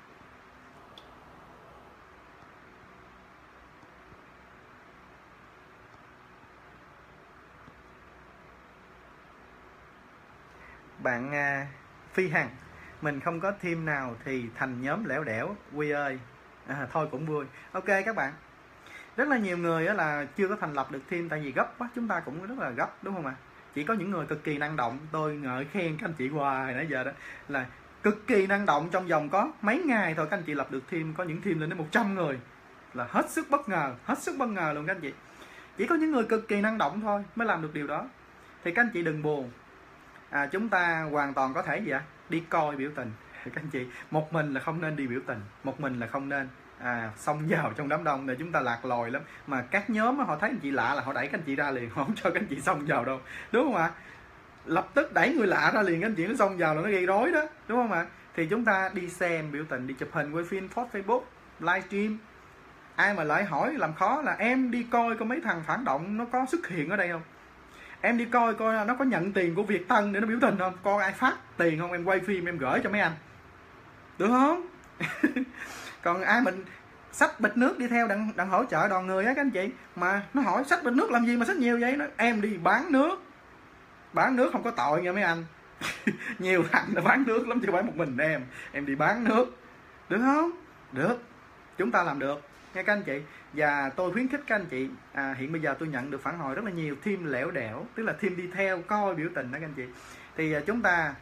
Bạn à, Phi Hằng, mình không có team nào thì thành nhóm lẻo đẻo Quy ơi. À, thôi cũng vui. Ok các bạn, rất là nhiều người là chưa có thành lập được team tại vì gấp quá, chúng ta cũng rất là gấp đúng không ạ? Chỉ có những người cực kỳ năng động, tôi ngợi khen các anh chị hoài nãy giờ đó, là cực kỳ năng động, trong vòng có mấy ngày thôi các anh chị lập được team, có những team lên đến một trăm người. là hết sức bất ngờ, hết sức bất ngờ luôn các anh chị. Chỉ có những người cực kỳ năng động thôi mới làm được điều đó. Thì các anh chị đừng buồn, à, chúng ta hoàn toàn có thể gì ạ? Đi coi biểu tình. Các anh chị, một mình là không nên đi biểu tình, một mình là không nên à, xông vào trong đám đông để chúng ta lạc lòi lắm. Mà các nhóm họ thấy anh chị lạ là họ đẩy các anh chị ra liền, họ không cho các anh chị xông vào đâu, đúng không ạ? Lập tức đẩy người lạ ra liền, các anh chị nó xông vào là nó gây rối đó, đúng không ạ? Thì chúng ta đi xem biểu tình, đi chụp hình, quay phim, post Facebook, livestream. Ai mà lại hỏi làm khó là em đi coi có mấy thằng phản động nó có xuất hiện ở đây không, em đi coi coi nó có nhận tiền của Việt Tân để nó biểu tình không, coi ai phát tiền không, em quay phim em gửi cho mấy anh, được không? Còn ai mình xách bịch nước đi theo đặng, đặng hỗ trợ đoàn người á các anh chị, mà nó hỏi xách bịch nước làm gì mà xách nhiều vậy, nó em đi bán nước, bán nước không có tội nha mấy anh. Nhiều thằng nó bán nước lắm chứ không phải một mình em em đi bán nước, được không? Được, chúng ta làm được nha các anh chị. Và tôi khuyến khích các anh chị, à, hiện bây giờ tôi nhận được phản hồi rất là nhiều team lẻo đẻo, tức là team đi theo coi biểu tình đó các anh chị. Thì à, chúng ta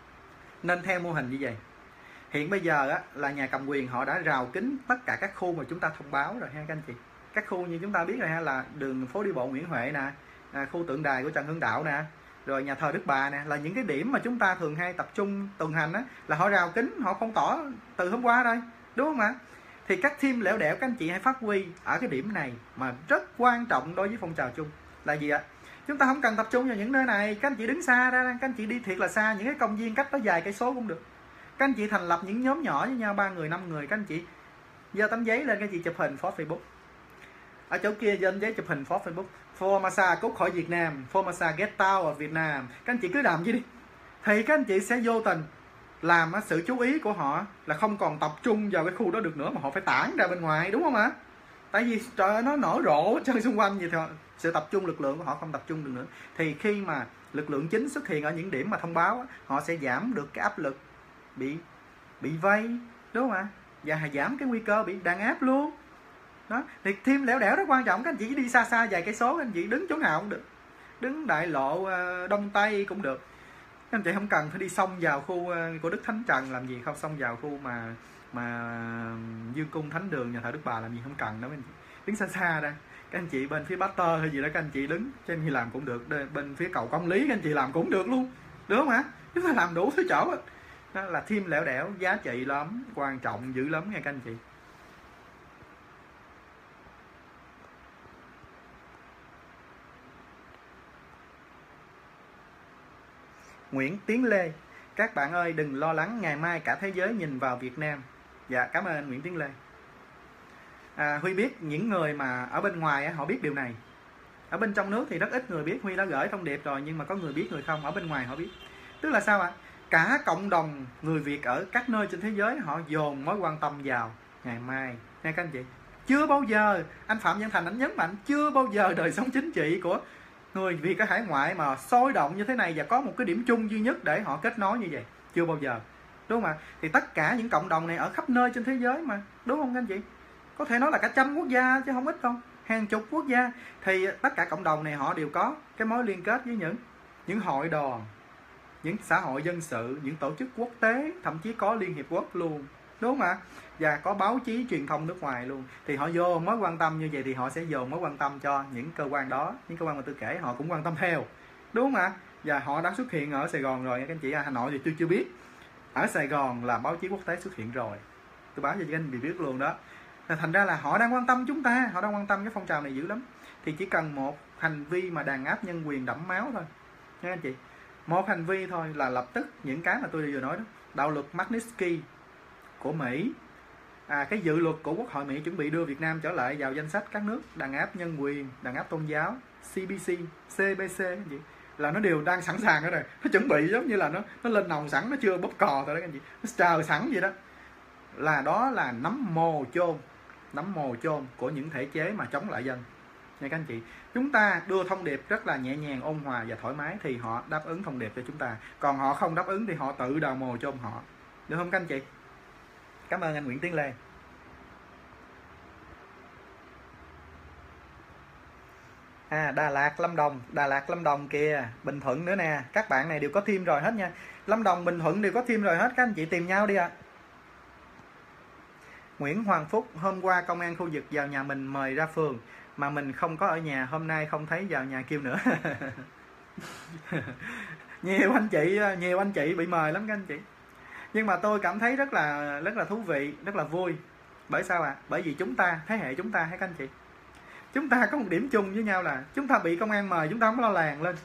nên theo mô hình như vậy. Hiện bây giờ á, là nhà cầm quyền họ đã rào kín tất cả các khu mà chúng ta thông báo rồi ha các anh chị. Các khu như chúng ta biết rồi ha, là đường phố đi bộ Nguyễn Huệ nè, à, khu tượng đài của Trần Hưng Đạo nè, rồi nhà thờ Đức Bà nè, là những cái điểm mà chúng ta thường hay tập trung tuần hành á, là họ rào kín, họ phong tỏa từ hôm qua đây, đúng không ạ? Thì các team lẻo đẻo các anh chị hãy phát huy ở cái điểm này mà rất quan trọng đối với phong trào chung là gì ạ? Chúng ta không cần tập trung vào những nơi này, các anh chị đứng xa ra, các anh chị đi thiệt là xa, những cái công viên cách đó vài cây số cũng được. Các anh chị thành lập những nhóm nhỏ với nhau, ba người, năm người, các anh chị giơ tấm giấy lên, các anh chị chụp hình post Facebook. Ở chỗ kia giơ tấm giấy chụp hình post Facebook. Formosa cút khỏi Việt Nam, Formosa get out of Việt Nam. Các anh chị cứ làm gì đi. Thì các anh chị sẽ vô tình làm sự chú ý của họ là không còn tập trung vào cái khu đó được nữa, mà họ phải tản ra bên ngoài, đúng không ạ? Tại vì trời ơi, nó nở rộ trên xung quanh vậy thôi, sự tập trung lực lượng của họ không tập trung được nữa. Thì khi mà lực lượng chính xuất hiện ở những điểm mà thông báo, họ sẽ giảm được cái áp lực bị bị vây, đúng không ạ? Và giảm cái nguy cơ bị đàn áp luôn. Đó, thì thêm lẻo đẻo rất quan trọng. Các anh chị đi xa xa vài cây số, các anh chị đứng chỗ nào cũng được, đứng đại lộ Đông Tây cũng được. Các anh chị không cần phải đi xông vào khu của Đức Thánh Trần làm gì, không xông vào khu mà mà Dương Cung Thánh Đường nhà thờ Đức Bà làm gì, không cần đâu. Các anh chị đứng xa xa ra, các anh chị bên phía Bát Tơ hay gì đó các anh chị đứng trên khi làm cũng được, bên phía cầu Công Lý các anh chị làm cũng được luôn, được không ạ? Chúng ta làm đủ thứ chỗ. Đó là thêm lẻo đẻo, giá trị lắm, quan trọng dữ lắm nha các anh chị. Nguyễn Tiến Lê: các bạn ơi đừng lo lắng, ngày mai cả thế giới nhìn vào Việt Nam. Dạ cảm ơn anh Nguyễn Tiến Lê. à, Huy biết những người mà ở bên ngoài họ biết điều này, ở bên trong nước thì rất ít người biết. Huy đã gửi thông điệp rồi nhưng mà có người biết người không, ở bên ngoài họ biết. Tức là sao ạ? Cả cộng đồng người Việt ở các nơi trên thế giới họ dồn mối quan tâm vào ngày mai nha các anh chị. Chưa bao giờ, anh Phạm Văn Thành anh nhấn mạnh, chưa bao giờ đời sống chính trị của người Việt ở hải ngoại mà sôi động như thế này và có một cái điểm chung duy nhất để họ kết nối như vậy, chưa bao giờ, đúng không ạ? Thì tất cả những cộng đồng này ở khắp nơi trên thế giới mà, đúng không các anh chị? Có thể nói là cả trăm quốc gia chứ không ít đâu, hàng chục quốc gia. Thì tất cả cộng đồng này họ đều có cái mối liên kết với những những hội đoàn, những xã hội dân sự, những tổ chức quốc tế, thậm chí có Liên Hiệp Quốc luôn, đúng không ạ? Và có báo chí truyền thông nước ngoài luôn. Thì họ vô mối quan tâm như vậy thì họ sẽ dồn mối quan tâm cho những cơ quan đó, những cơ quan mà tôi kể họ cũng quan tâm theo, đúng không ạ? Và họ đã xuất hiện ở Sài Gòn rồi các anh chị. Hà Nội thì tôi chưa biết, ở Sài Gòn là báo chí quốc tế xuất hiện rồi, tôi báo cho các anh chị biết luôn đó. Thành ra là họ đang quan tâm chúng ta, họ đang quan tâm cái phong trào này dữ lắm. Thì chỉ cần một hành vi mà đàn áp nhân quyền đẫm máu thôi nha anh chị, một hành vi thôi là lập tức những cái mà tôi vừa nói đó, đạo luật Magnitsky của Mỹ, à, cái dự luật của Quốc hội Mỹ chuẩn bị đưa Việt Nam trở lại vào danh sách các nước đàn áp nhân quyền, đàn áp tôn giáo, xê bê xê, xê bê xê gì là nó đều đang sẵn sàng ở đây, nó chuẩn bị giống như là nó nó lên nòng sẵn, nó chưa bóp cò thôi đó các anh chị, nó chờ sẵn vậy đó. Là đó là nắm mồ chôn, nắm mồ chôn của những thể chế mà chống lại dân nha các anh chị. Chúng ta đưa thông điệp rất là nhẹ nhàng, ôn hòa và thoải mái thì họ đáp ứng thông điệp cho chúng ta, còn họ không đáp ứng thì họ tự đào mồ chôn họ, được không các anh chị? Cảm ơn anh Nguyễn Tiến Lê. À, Đà Lạt, Lâm Đồng, Đà Lạt, Lâm Đồng kìa, Bình Thuận nữa nè, các bạn này đều có team rồi hết nha. Lâm Đồng, Bình Thuận đều có team rồi hết, các anh chị tìm nhau đi ạ. À. Nguyễn Hoàng Phúc, hôm qua công an khu vực vào nhà mình mời ra phường mà mình không có ở nhà, hôm nay không thấy vào nhà kêu nữa. Nhiều anh chị, nhiều anh chị bị mời lắm các anh chị. Nhưng mà tôi cảm thấy rất là rất là thú vị, rất là vui. Bởi sao ạ? À? Bởi vì chúng ta, thế hệ chúng ta hay các anh chị, chúng ta có một điểm chung với nhau là chúng ta bị công an mời, chúng ta không có la làng lên.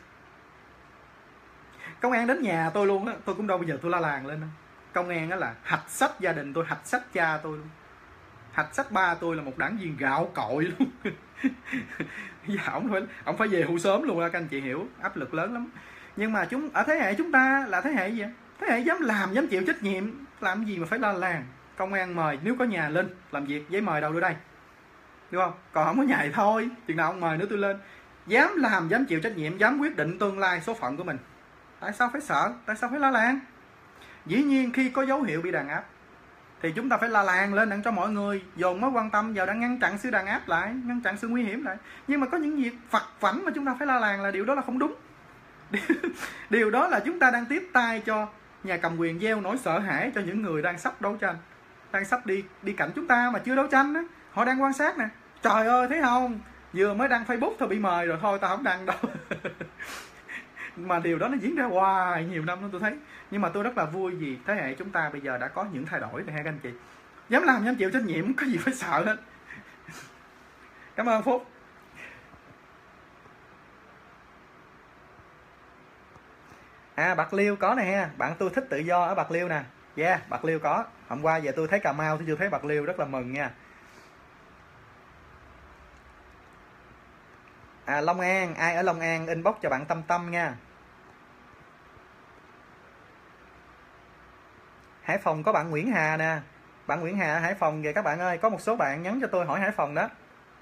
Công an đến nhà tôi luôn á, tôi cũng đâu bây giờ tôi la làng lên đâu. Công an đó là hạch sách gia đình tôi, hạch sách cha tôi luôn, hạch sách ba tôi là một đảng viên gạo cội luôn. Dạ, ổng phải ổng phải về hưu sớm luôn á, các anh chị hiểu, áp lực lớn lắm. Nhưng mà chúng ở thế hệ chúng ta là thế hệ gì vậy? Thế hệ dám làm, dám chịu trách nhiệm, làm gì mà phải la làng. Công an mời, nếu có nhà lên làm việc, giấy mời đâu đưa đây, đúng không? Còn không có nhà thì thôi, chừng nào ông mời nữa tôi lên. Dám làm, dám chịu trách nhiệm, dám quyết định tương lai số phận của mình, tại sao phải sợ, tại sao phải la làng? Dĩ nhiên khi có dấu hiệu bị đàn áp thì chúng ta phải la làng lên để cho mọi người dồn mối quan tâm vào, đã ngăn chặn sự đàn áp lại, ngăn chặn sự nguy hiểm lại. Nhưng mà có những việc vặt vãnh mà chúng ta phải la làng là điều đó là không đúng. Điều đó là chúng ta đang tiếp tay cho nhà cầm quyền gieo nỗi sợ hãi cho những người đang sắp đấu tranh, đang sắp đi đi cạnh chúng ta mà chưa đấu tranh á. Họ đang quan sát nè, trời ơi thấy không, vừa mới đăng Facebook thôi bị mời rồi, thôi tao không đăng đâu. Mà điều đó nó diễn ra hoài nhiều năm nữa tôi thấy. Nhưng mà tôi rất là vui vì thế hệ chúng ta bây giờ đã có những thay đổi này ha các anh chị. Dám làm, dám chịu trách nhiệm, có gì phải sợ hết. Cảm ơn Phúc. À, Bạc Liêu có nè ha, bạn tôi thích tự do ở Bạc Liêu nè. Yeah, Bạc Liêu có. Hôm qua giờ tôi thấy Cà Mau, tôi chưa thấy Bạc Liêu, rất là mừng nha. À, Long An, ai ở Long An inbox cho bạn Tâm Tâm nha. Hải Phòng có bạn Nguyễn Hà nè. Bạn Nguyễn Hà ở Hải Phòng kìa các bạn ơi. Có một số bạn nhắn cho tôi hỏi Hải Phòng đó.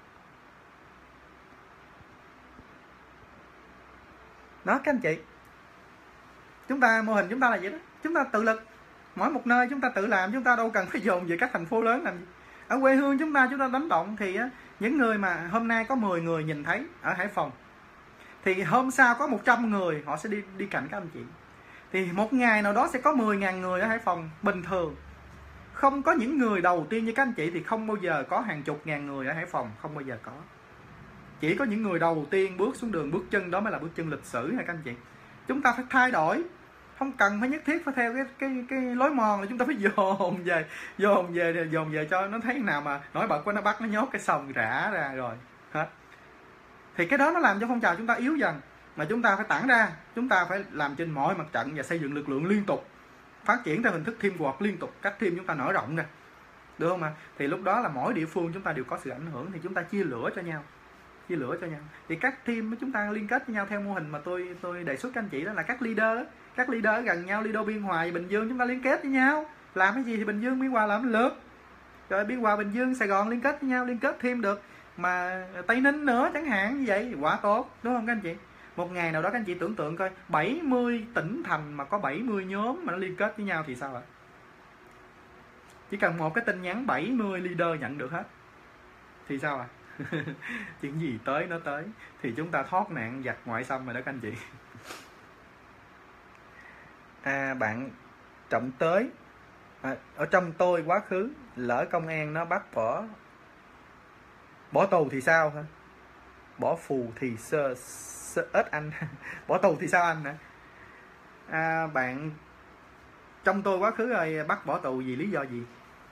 Đó các anh chị, chúng ta mô hình chúng ta là vậy đó. Chúng ta tự lực, mỗi một nơi chúng ta tự làm, chúng ta đâu cần phải dồn về các thành phố lớn làm gì. Ở quê hương chúng ta, chúng ta đánh động thì á, những người mà hôm nay có mười người nhìn thấy ở Hải Phòng thì hôm sau có một trăm người họ sẽ đi đi cạnh các anh chị. Thì một ngày nào đó sẽ có mười nghìn người ở Hải Phòng. Bình thường không có những người đầu tiên như các anh chị thì không bao giờ có hàng chục ngàn người ở Hải Phòng, không bao giờ có. Chỉ có những người đầu tiên bước xuống đường, bước chân đó mới là bước chân lịch sử nha các anh chị. Chúng ta phải thay đổi, không cần phải nhất thiết phải theo cái cái cái lối mòn là chúng ta phải dồn về, dồn về, dồn về cho nó thấy nào mà nổi bật quá nó bắt nó nhốt cái sòng rã ra rồi hết. Thì cái đó nó làm cho phong trào chúng ta yếu dần. Mà chúng ta phải tản ra, chúng ta phải làm trên mọi mặt trận và xây dựng lực lượng liên tục, phát triển theo hình thức teamwork liên tục, các team chúng ta nở rộng nè, được không ạ? Thì lúc đó là mỗi địa phương chúng ta đều có sự ảnh hưởng, thì chúng ta chia lửa cho nhau, chia lửa cho nhau. Thì các team chúng ta liên kết với nhau theo mô hình mà tôi tôi đề xuất các anh chị, đó là các leader, các leader ở gần nhau, leader Biên Hòa và Bình Dương chúng ta liên kết với nhau, làm cái gì thì Bình Dương Biên Hòa làm lượt, rồi Biên Hòa Bình Dương Sài Gòn liên kết với nhau, liên kết thêm được mà Tây Ninh nữa chẳng hạn, như vậy quá tốt, đúng không các anh chị? Một ngày nào đó các anh chị tưởng tượng coi, bảy mươi tỉnh thành mà có bảy mươi nhóm mà nó liên kết với nhau thì sao ạ? Chỉ cần một cái tin nhắn bảy mươi leader nhận được hết thì sao ạ? Chuyện gì tới nó tới, thì chúng ta thoát nạn giặc ngoại xâm rồi đó các anh chị. À, bạn Trọng Tới, à, ở trong tôi quá khứ lỡ công an nó bắt bỏ bỏ tù thì sao hả? Bỏ phù thì sơ, sơ ếch anh. Bỏ tù thì sao anh hả? À, bạn trong tôi quá khứ rồi bắt bỏ tù vì lý do gì?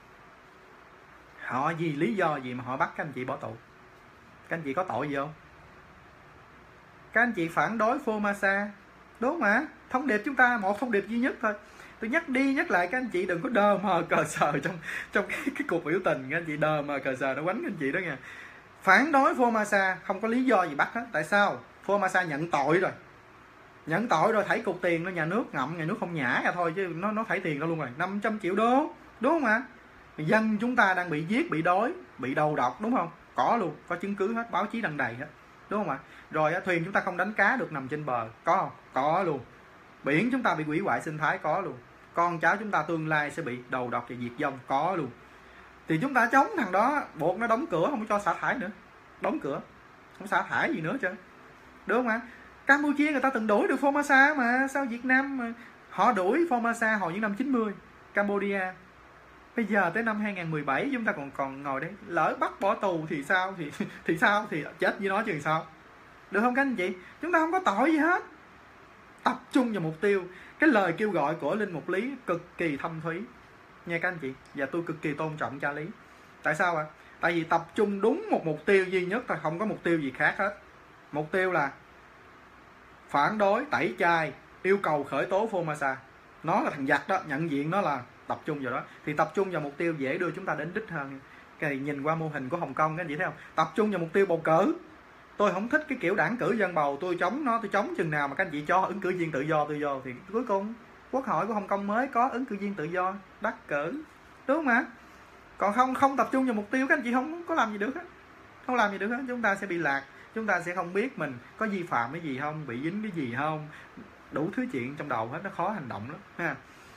Họ vì lý do gì mà họ bắt các anh chị bỏ tù? Các anh chị có tội gì không? Các anh chị phản đối Phomasa, đúng không ạ? Thông điệp chúng ta một thông điệp duy nhất thôi. Tôi nhắc đi nhắc lại các anh chị đừng có đờ mờ cờ sờ trong trong cái, cái cuộc biểu tình. Các anh chị đờ mờ cờ sờ nó quánh các anh chị đó nha. Phản đối Phomasa không có lý do gì bắt hết. Tại sao? Phomasa nhận tội rồi, nhận tội rồi, thảy cục tiền nó nhà nước ngậm, nhà nước không nhả ra thôi chứ nó nó thảy tiền ra luôn rồi, năm trăm triệu đô, đúng không ạ? Dân chúng ta đang bị giết, bị đói, bị đầu độc, đúng không? Có luôn, có chứng cứ hết, báo chí đăng đầy hết, đúng không ạ? Rồi thuyền chúng ta không đánh cá được nằm trên bờ, có không? Có luôn. Biển chúng ta bị hủy hoại sinh thái, có luôn. Con cháu chúng ta tương lai sẽ bị đầu độc và diệt vong, có luôn. Thì chúng ta chống thằng đó, buộc nó đóng cửa, không cho xả thải nữa, đóng cửa, không xả thải gì nữa chứ, đúng không ạ? Campuchia người ta từng đuổi được Phomasa mà sao Việt Nam mà họ đuổi Phomasa hồi những năm chín mươi, Cambodia. Bây giờ tới năm hai không một bảy chúng ta còn còn ngồi đấy, lỡ bắt bỏ tù thì sao, thì thì sao, thì chết với nó chứ sao, được không các anh chị? Chúng ta không có tội gì hết. Tập trung vào mục tiêu. Cái lời kêu gọi của Linh Mục Lý cực kỳ thâm thúy nha các anh chị, và tôi cực kỳ tôn trọng cha Lý. Tại sao ạ? À? Tại vì tập trung đúng một mục tiêu duy nhất thôi, không có mục tiêu gì khác hết. Mục tiêu là phản đối, tẩy chay, yêu cầu khởi tố Phomasa. Nó là thằng giặc đó, nhận diện nó là tập trung vào đó. Thì tập trung vào mục tiêu dễ đưa chúng ta đến đích hơn. Cái nhìn qua mô hình của Hồng Kông các anh chị thấy không? Tập trung vào mục tiêu bầu cử. Tôi không thích cái kiểu đảng cử dân bầu, tôi chống nó, tôi chống chừng nào mà các anh chị cho ứng cử viên tự do tự do thì cuối cùng Quốc hội của Hồng Kông mới có ứng cử viên tự do đắc cử, đúng không ạ? Còn không không tập trung vào mục tiêu các anh chị không có làm gì được hết, không làm gì được hết. Chúng ta sẽ bị lạc, chúng ta sẽ không biết mình có vi phạm cái gì không, bị dính cái gì không, đủ thứ chuyện trong đầu hết, nó khó hành động lắm ha.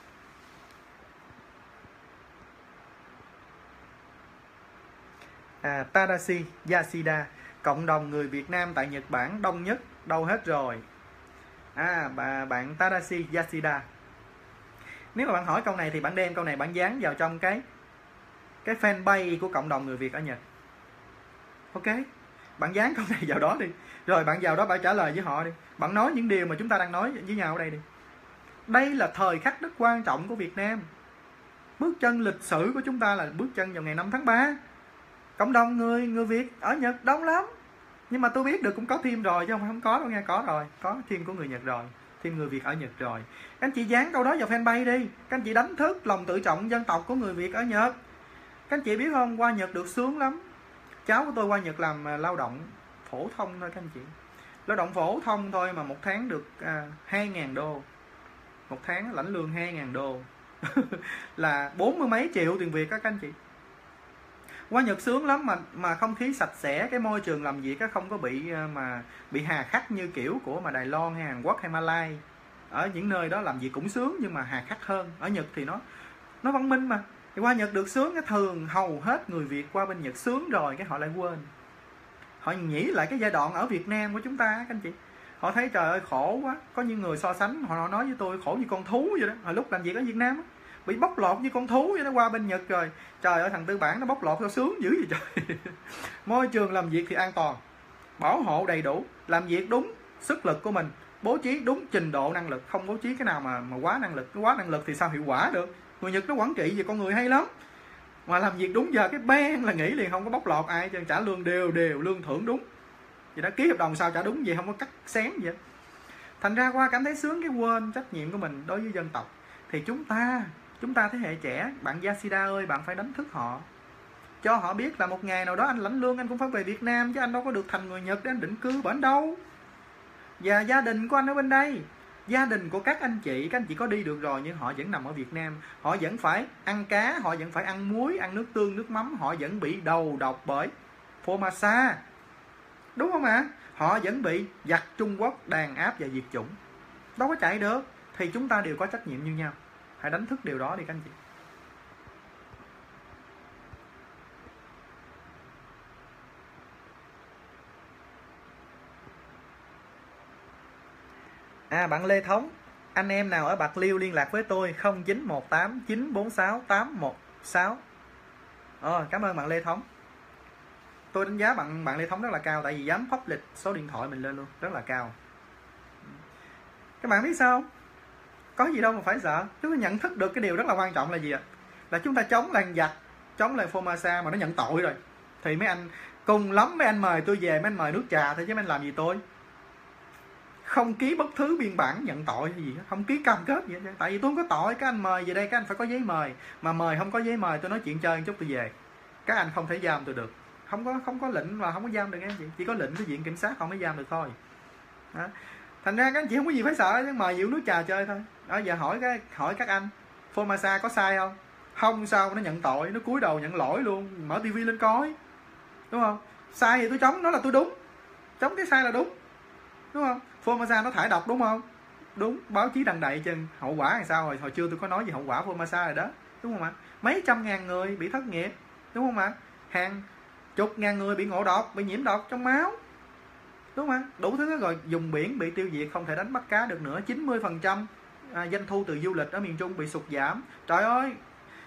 À, Tadashi Yashida, cộng đồng người Việt Nam tại Nhật Bản đông nhất, đâu hết rồi? À, bà bạn Tadashi Yashida, nếu mà bạn hỏi câu này thì bạn đem câu này bạn dán vào trong cái cái fanpage của cộng đồng người Việt ở Nhật. Ok, bạn dán câu này vào đó đi, rồi bạn vào đó bạn trả lời với họ đi, bạn nói những điều mà chúng ta đang nói với nhau ở đây đi. Đây là thời khắc rất quan trọng của Việt Nam. Bước chân lịch sử của chúng ta là bước chân vào ngày năm tháng ba. Cộng đồng người người Việt ở Nhật đông lắm, nhưng mà tôi biết được cũng có team rồi chứ không không có đâu nghe. Có rồi, có team của người Nhật rồi, team người Việt ở Nhật rồi. Các anh chị dán câu đó vào fanpage đi, các anh chị đánh thức lòng tự trọng dân tộc của người Việt ở Nhật. Các anh chị biết không, qua Nhật được sướng lắm. Cháu của tôi qua Nhật làm lao động phổ thông thôi các anh chị, lao động phổ thông thôi mà một tháng được à, hai ngàn đô, một tháng lãnh lương hai ngàn đô là bốn mươi mấy triệu tiền Việt các anh chị. Qua Nhật sướng lắm, mà mà không khí sạch sẽ, cái môi trường làm việc không có bị mà bị hà khắc như kiểu của mà Đài Loan hay Hàn Quốc hay Malai. Ở những nơi đó làm việc cũng sướng nhưng mà hà khắc hơn. Ở Nhật thì nó nó văn minh mà. Thì qua Nhật được sướng, cái thường hầu hết người Việt qua bên Nhật sướng rồi cái họ lại quên, họ nghĩ lại cái giai đoạn ở Việt Nam của chúng ta các anh chị. Họ thấy trời ơi khổ quá, có những người so sánh, họ nói với tôi khổ như con thú vậy đó. Hồi lúc làm việc ở Việt Nam bị bóc lột như con thú vậy đó, qua bên Nhật rồi trời ơi thằng tư bản nó bóc lột sao sướng dữ vậy trời. Môi trường làm việc thì an toàn, bảo hộ đầy đủ, làm việc đúng sức lực của mình, bố trí đúng trình độ năng lực, không bố trí cái nào mà mà quá năng lực. Cái quá năng lực thì sao hiệu quả được. Người Nhật nó quản trị về con người hay lắm, mà làm việc đúng giờ cái ban là nghỉ liền, không có bóc lột ai, trả lương đều đều, lương thưởng đúng vậy đó, ký hợp đồng sao trả đúng vậy, không có cắt xén vậy. Thành ra qua cảm thấy sướng cái quên trách nhiệm của mình đối với dân tộc. Thì chúng ta chúng ta thế hệ trẻ, bạn Yashida ơi, bạn phải đánh thức họ, cho họ biết là một ngày nào đó anh lãnh lương anh cũng phải về Việt Nam, chứ anh đâu có được thành người Nhật để anh định cư bển đâu. Và gia đình của anh ở bên đây, gia đình của các anh chị, các anh chị có đi được rồi nhưng họ vẫn nằm ở Việt Nam, họ vẫn phải ăn cá, họ vẫn phải ăn muối, ăn nước tương, nước mắm, họ vẫn bị đầu độc bởi Phomasa, đúng không ạ? À? Họ vẫn bị giặc Trung Quốc đàn áp và diệt chủng, đâu có chạy được. Thì chúng ta đều có trách nhiệm như nhau, hãy đánh thức điều đó đi các anh chị. À, bạn Lê Thống, anh em nào ở Bạc Liêu liên lạc với tôi không chín một tám chín bốn sáu tám một sáu. Ờ, cảm ơn bạn Lê Thống. Tôi đánh giá bạn bạn Lê Thống rất là cao, tại vì dám public số điện thoại mình lên luôn, rất là cao. Các bạn biết sao không? Có gì đâu mà phải sợ. Chúng ta nhận thức được cái điều rất là quan trọng là gì ạ? Là chúng ta chống lại giặc, chống lại Phomasa mà nó nhận tội rồi. Thì mấy anh cùng lắm mấy anh mời tôi về, mấy anh mời nước trà thôi chứ mấy anh làm gì tôi. Không ký bất thứ biên bản nhận tội hay gì hết, không ký cam kết gì hết. Tại vì tôi không có tội, các anh mời về đây các anh phải có giấy mời. Mà mời không có giấy mời tôi nói chuyện chơi một chút tôi về. Các anh không thể giam tôi được. Không có không có lệnh và không có giam được anh chị. Chỉ có lệnh của viện kiểm sát không mới giam được thôi. Đó. Thành ra các anh chị không có gì phải sợ, chứ mời uống nước trà chơi thôi. Đó, giờ hỏi cái hỏi các anh, Phomasa có sai không? Không sao, nó nhận tội, nó cúi đầu nhận lỗi luôn, mở tivi lên coi. Đúng không? Sai thì tôi chống, nó là tôi đúng. Chống cái sai là đúng. Đúng không? Phomasa nó thải độc đúng không? Đúng, báo chí đăng đậy chân hậu quả làm sao rồi, hồi trưa tôi có nói về hậu quả Phomasa rồi đó, đúng không ạ? Mấy trăm ngàn người bị thất nghiệp, đúng không ạ? Hàng chục ngàn người bị ngộ độc, bị nhiễm độc trong máu, đúng không ạ? Đủ thứ rồi, vùng biển bị tiêu diệt, không thể đánh bắt cá được nữa, chín mươi phần trăm à, doanh thu từ du lịch ở miền Trung bị sụt giảm. Trời ơi,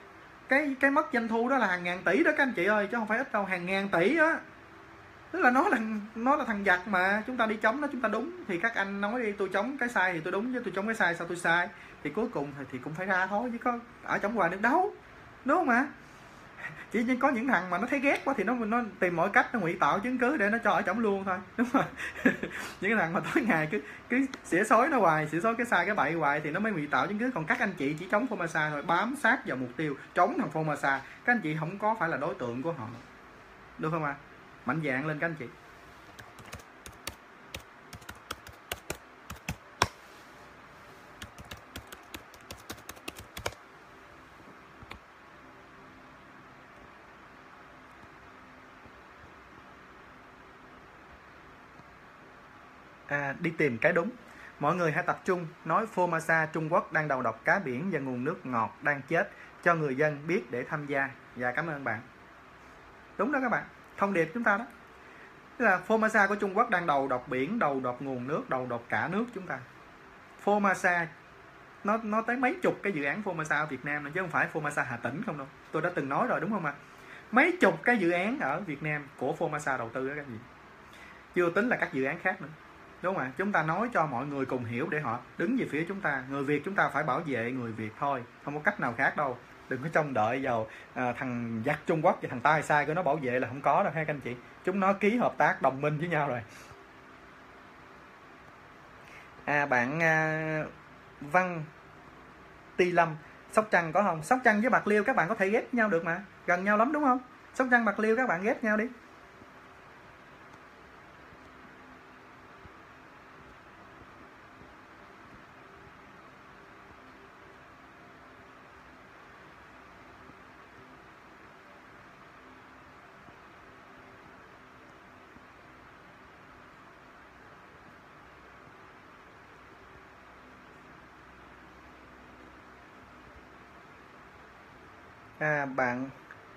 cái cái mất doanh thu đó là hàng ngàn tỷ đó các anh chị ơi, chứ không phải ít đâu, hàng ngàn tỷ á. Tức là nó là nó là thằng giặc mà, chúng ta đi chống nó chúng ta đúng, thì các anh nói đi, tôi chống cái sai thì tôi đúng, chứ tôi chống cái sai sao tôi sai, thì cuối cùng thì, thì cũng phải ra thôi, chứ có ở chống hoài được đâu, đúng không ạ? Chỉ nhưng có những thằng mà nó thấy ghét quá thì nó nó tìm mọi cách nó ngụy tạo chứng cứ để nó cho ở trỏng luôn thôi, đúng không? Những cái thằng mà tối ngày cứ cứ xỉa xói nó hoài, xỉa xói cái sai cái bậy hoài thì nó mới ngụy tạo chứng cứ. Còn các anh chị chỉ chống Phomasa thôi, bám sát vào mục tiêu chống thằng Phomasa, các anh chị không có phải là đối tượng của họ, được không ạ? À? Mạnh dạn lên các anh chị. À, đi tìm cái đúng. Mọi người hãy tập trung nói Phomasa Trung Quốc đang đầu độc cá biển và nguồn nước ngọt đang chết cho người dân biết để tham gia. Và cảm ơn bạn. Đúng đó các bạn, thông điệp chúng ta đó. Tức là Phomasa của Trung Quốc đang đầu độc biển, đầu độc nguồn nước, đầu độc cả nước chúng ta. Phomasa nó nó tới mấy chục cái dự án Phomasa ở Việt Nam này, chứ không phải Phomasa Hà Tĩnh không đâu. Tôi đã từng nói rồi đúng không ạ? À? Mấy chục cái dự án ở Việt Nam của Phomasa đầu tư đó các gì. Chưa tính là các dự án khác nữa. Đúng không ạ? Chúng ta nói cho mọi người cùng hiểu để họ đứng về phía chúng ta. Người Việt chúng ta phải bảo vệ người Việt thôi, không có cách nào khác đâu. Đừng có trông đợi vào à, thằng giặc Trung Quốc và thằng tai sai của nó bảo vệ là không có đâu ha các anh chị. Chúng nó ký hợp tác đồng minh với nhau rồi. À, bạn à, Văn Ti Lâm, Sóc Trăng có không? Sóc Trăng với Bạc Liêu các bạn có thể ghét nhau được mà, gần nhau lắm đúng không? Sóc Trăng Bạc Liêu các bạn ghét nhau đi. À, bạn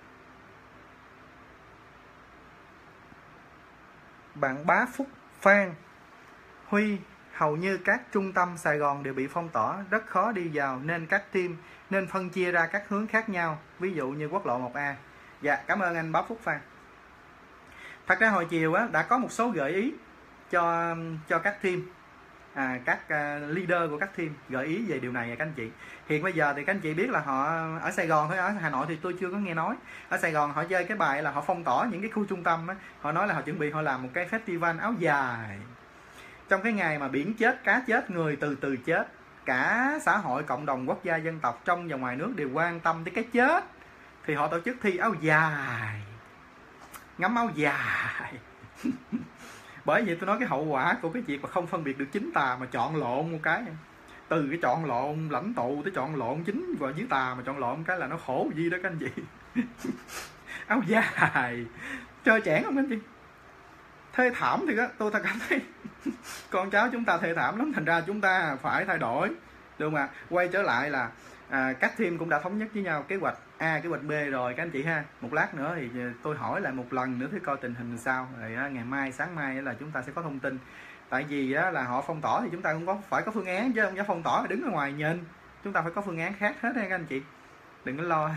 bạn Bá Phúc Phan Huy, hầu như các trung tâm Sài Gòn đều bị phong tỏa, rất khó đi vào nên các team nên phân chia ra các hướng khác nhau, ví dụ như quốc lộ một A. Dạ, cảm ơn anh Bá Phúc Phan. Thật ra hồi chiều á, đã có một số gợi ý cho cho các team, à, các uh, leader của các team gợi ý về điều này các anh chị. Hiện bây giờ thì các anh chị biết là họ ở Sài Gòn thôi, ở Hà Nội thì tôi chưa có nghe nói. Ở Sài Gòn họ chơi cái bài là họ phong tỏa những cái khu trung tâm á, họ nói là họ chuẩn bị họ làm một cái festival áo dài. Trong cái ngày mà biển chết, cá chết, người từ từ chết, cả xã hội, cộng đồng quốc gia dân tộc trong và ngoài nước đều quan tâm tới cái chết, thì họ tổ chức thi áo dài, ngắm áo dài. Bởi vì tôi nói cái hậu quả của cái việc mà không phân biệt được chính tà mà chọn lộn một cái, từ cái chọn lộn lãnh tụ tới chọn lộn chính và dưới tà mà chọn lộn cái là nó khổ gì đó các anh chị. Áo dài chơi chẽn không các anh chị? Thê thảm thì á, tôi thật cảm thấy con cháu chúng ta thê thảm lắm, thành ra chúng ta phải thay đổi, được mà. Quay trở lại là à, các team cũng đã thống nhất với nhau kế hoạch A, kế hoạch B rồi các anh chị ha. Một lát nữa thì tôi hỏi lại một lần nữa thì coi tình hình sao, rồi á, ngày mai sáng mai là chúng ta sẽ có thông tin. Tại vì á, là họ phong tỏa thì chúng ta cũng có phải có phương án, chứ không dám phong tỏa đứng ở ngoài nhìn. Chúng ta phải có phương án khác hết ha các anh chị, đừng có lo.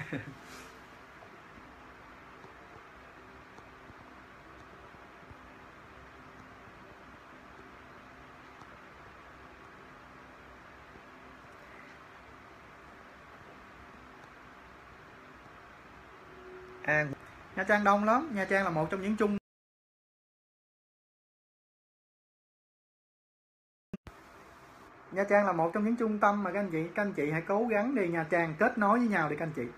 À, Nha Trang đông lắm. Nha Trang là một trong những trung Nha Trang là một trong những trung tâm mà các anh chị các anh chị hãy cố gắng đi Nha Trang, kết nối với nhau đi các anh chị.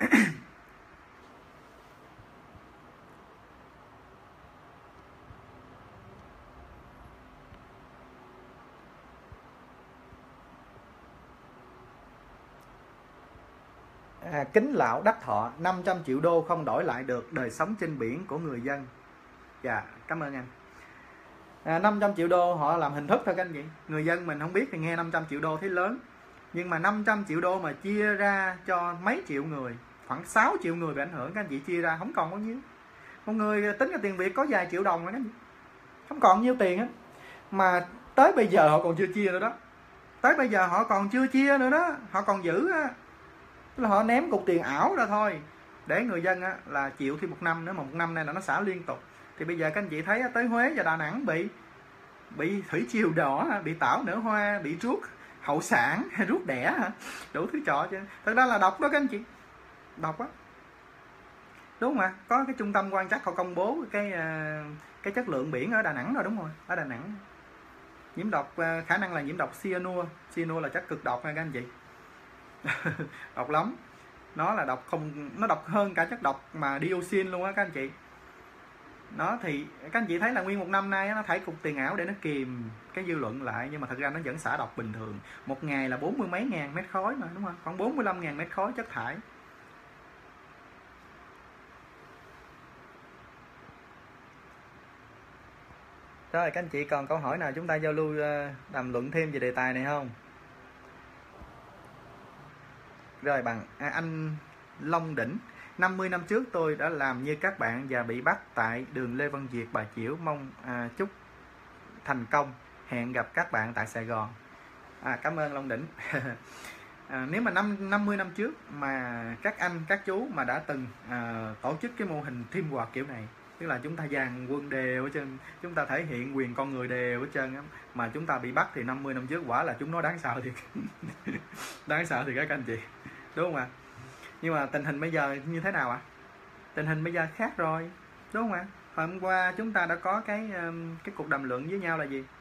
À, Kính Lão Đắc Thọ, năm trăm triệu đô không đổi lại được đời sống trên biển của người dân. Dạ, cảm ơn anh. À, năm trăm triệu đô họ làm hình thức thôi các anh chị. Người dân mình không biết thì nghe năm trăm triệu đô thấy lớn, nhưng mà năm trăm triệu đô mà chia ra cho mấy triệu người, khoảng sáu triệu người bị ảnh hưởng, các anh chị chia ra không còn bao nhiêu. Một người tính ra tiền Việt có vài triệu đồng rồi các anh chị, không còn nhiêu tiền á. Mà tới bây giờ họ còn chưa chia nữa đó. Tới bây giờ họ còn chưa chia nữa đó, họ còn giữ á. là họ ném cục tiền ảo ra thôi để người dân á, là chịu thêm một năm nữa, mà một năm nay là nó xả liên tục. Thì bây giờ các anh chị thấy tới Huế và Đà Nẵng bị bị thủy triều đỏ, bị tảo nở hoa, bị rút hậu sản, rút đẻ, đủ thứ trò chứ. Thật ra là độc đó các anh chị, độc á, đúng không ạ? Có cái trung tâm quan trắc họ công bố cái cái chất lượng biển ở Đà Nẵng rồi, đúng rồi, ở Đà Nẵng nhiễm độc, khả năng là nhiễm độc cyanua. Cyanua là chất cực độc nha các anh chị. Độc lắm, nó là độc không, nó độc hơn cả chất độc mà dioxin luôn á các anh chị. Nó thì các anh chị thấy là nguyên một năm nay nó thải cục tiền ảo để nó kìm cái dư luận lại, nhưng mà thật ra nó vẫn xả độc bình thường. Một ngày là bốn mươi mấy ngàn mét khối mà, đúng không? Khoảng bốn mươi lăm ngàn mét khối chất thải. Rồi các anh chị còn câu hỏi nào chúng ta giao lưu đàm luận thêm về đề tài này không? Rồi bằng à, anh Long Đỉnh, năm mươi năm trước tôi đã làm như các bạn và bị bắt tại đường Lê Văn Việt, Bà Chiểu, mong à, chúc thành công, hẹn gặp các bạn tại Sài Gòn. À, cảm ơn Long Đỉnh. À, nếu mà năm năm mươi năm trước mà các anh các chú mà đã từng à, tổ chức cái mô hình teamwork kiểu này, tức là chúng ta dàn quân đều ở trên, chúng ta thể hiện quyền con người đều ở trên á, mà chúng ta bị bắt thì năm mươi năm trước quả là chúng nó đáng sợ thiệt. Đáng sợ thì các anh chị, đúng không ạ? Nhưng mà tình hình bây giờ như thế nào ạ? Tình hình bây giờ khác rồi, đúng không ạ? Hôm qua chúng ta đã có cái cái cuộc đàm luận với nhau là gì?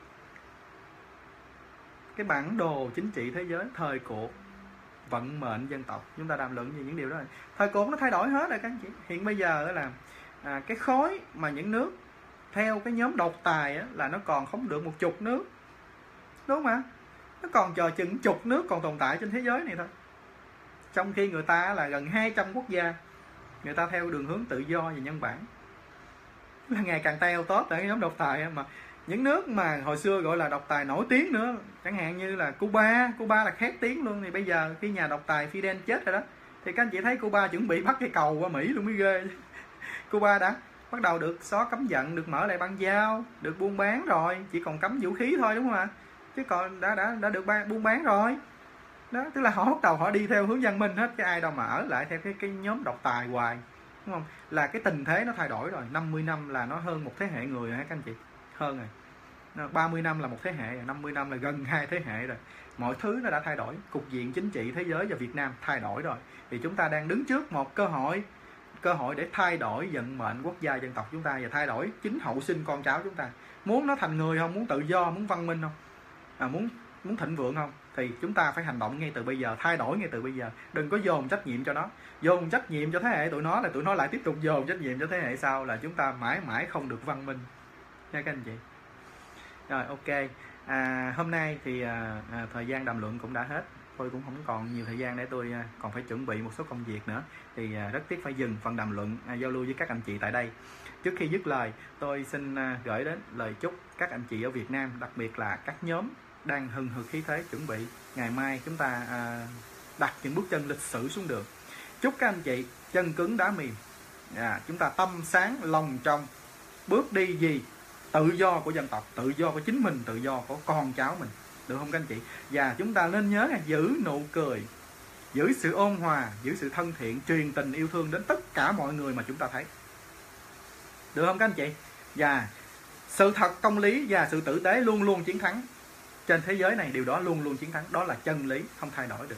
Cái bản đồ chính trị thế giới thời cuộc, vận mệnh dân tộc, chúng ta đàm luận về những điều đó. Thời cuộc nó thay đổi hết rồi các anh chị. Hiện bây giờ là à, cái khối mà những nước theo cái nhóm độc tài á, là nó còn không được một chục nước, đúng không ạ? Nó còn chờ chừng chục nước còn tồn tại trên thế giới này thôi. Trong khi người ta là gần hai trăm quốc gia, người ta theo đường hướng tự do và nhân bản, là ngày càng teo tóp tại cái nhóm độc tài. Mà những nước mà hồi xưa gọi là độc tài nổi tiếng nữa, chẳng hạn như là Cuba, Cuba là khét tiếng luôn, thì bây giờ khi nhà độc tài Fidel chết rồi đó, thì các anh chị thấy Cuba chuẩn bị bắt cái cầu qua Mỹ luôn mới ghê. Cuba đã bắt đầu được xóa cấm vận, được mở lại băng giao, được buôn bán rồi, chỉ còn cấm vũ khí thôi, đúng không ạ? Chứ còn đã đã đã được buôn bán rồi. Đó, tức là họ bắt đầu họ đi theo hướng văn minh hết, cái ai đâu mà ở lại theo cái cái nhóm độc tài hoài, đúng không? Là cái tình thế nó thay đổi rồi. Năm mươi năm là nó hơn một thế hệ người hả các anh chị? Hơn rồi. Ba mươi năm là một thế hệ, năm mươi năm là gần hai thế hệ rồi. Mọi thứ nó đã thay đổi, cục diện chính trị thế giới và Việt Nam thay đổi rồi. Thì chúng ta đang đứng trước một cơ hội, cơ hội để thay đổi vận mệnh quốc gia dân tộc chúng ta, và thay đổi chính hậu sinh con cháu chúng ta. Muốn nó thành người không? Muốn tự do, muốn văn minh không? À, muốn muốn thịnh vượng không? Thì chúng ta phải hành động ngay từ bây giờ, thay đổi ngay từ bây giờ. Đừng có dồn trách nhiệm cho nó, dồn trách nhiệm cho thế hệ tụi nó, là tụi nó lại tiếp tục dồn trách nhiệm cho thế hệ sau, là chúng ta mãi mãi không được văn minh nha các anh chị. Rồi, ok. À, hôm nay thì à, à, thời gian đàm luận cũng đã hết, tôi cũng không còn nhiều thời gian để tôi à, còn phải chuẩn bị một số công việc nữa, thì à, rất tiếc phải dừng phần đàm luận à, giao lưu với các anh chị tại đây. Trước khi dứt lời, tôi xin à, gửi đến lời chúc các anh chị ở Việt Nam, đặc biệt là các nhóm đang hừng hực khí thế chuẩn bị ngày mai chúng ta à, đặt những bước chân lịch sử xuống đường. Chúc các anh chị chân cứng đá mềm, à, chúng ta tâm sáng lòng trong, bước đi gì tự do của dân tộc, tự do của chính mình, tự do của con cháu mình, được không các anh chị? Và chúng ta nên nhớ là giữ nụ cười, giữ sự ôn hòa, giữ sự thân thiện, truyền tình yêu thương đến tất cả mọi người mà chúng ta thấy, được không các anh chị? Và sự thật, công lý và sự tử tế luôn luôn chiến thắng trên thế giới này, điều đó luôn luôn chiến thắng, đó là chân lý không thay đổi được.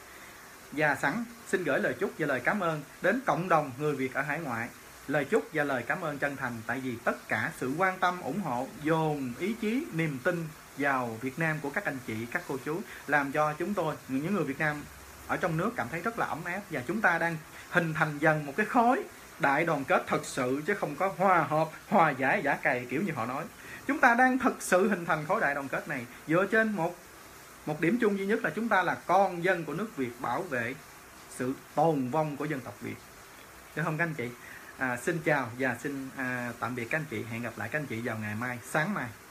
Và sẵn xin gửi lời chúc và lời cảm ơn đến cộng đồng người Việt ở hải ngoại. Lời chúc và lời cảm ơn chân thành, tại vì tất cả sự quan tâm, ủng hộ, dồn ý chí, niềm tin vào Việt Nam của các anh chị, các cô chú, làm cho chúng tôi, những người Việt Nam ở trong nước cảm thấy rất là ấm áp. Và chúng ta đang hình thành dần một cái khối đại đoàn kết thật sự, chứ không có hòa hợp, hòa giải, giả cày kiểu như họ nói. Chúng ta đang thực sự hình thành khối đại đoàn kết này dựa trên một một điểm chung duy nhất là chúng ta là con dân của nước Việt, bảo vệ sự tồn vong của dân tộc Việt, được không các anh chị? À, xin chào và xin à, tạm biệt các anh chị. Hẹn gặp lại các anh chị vào ngày mai, sáng mai.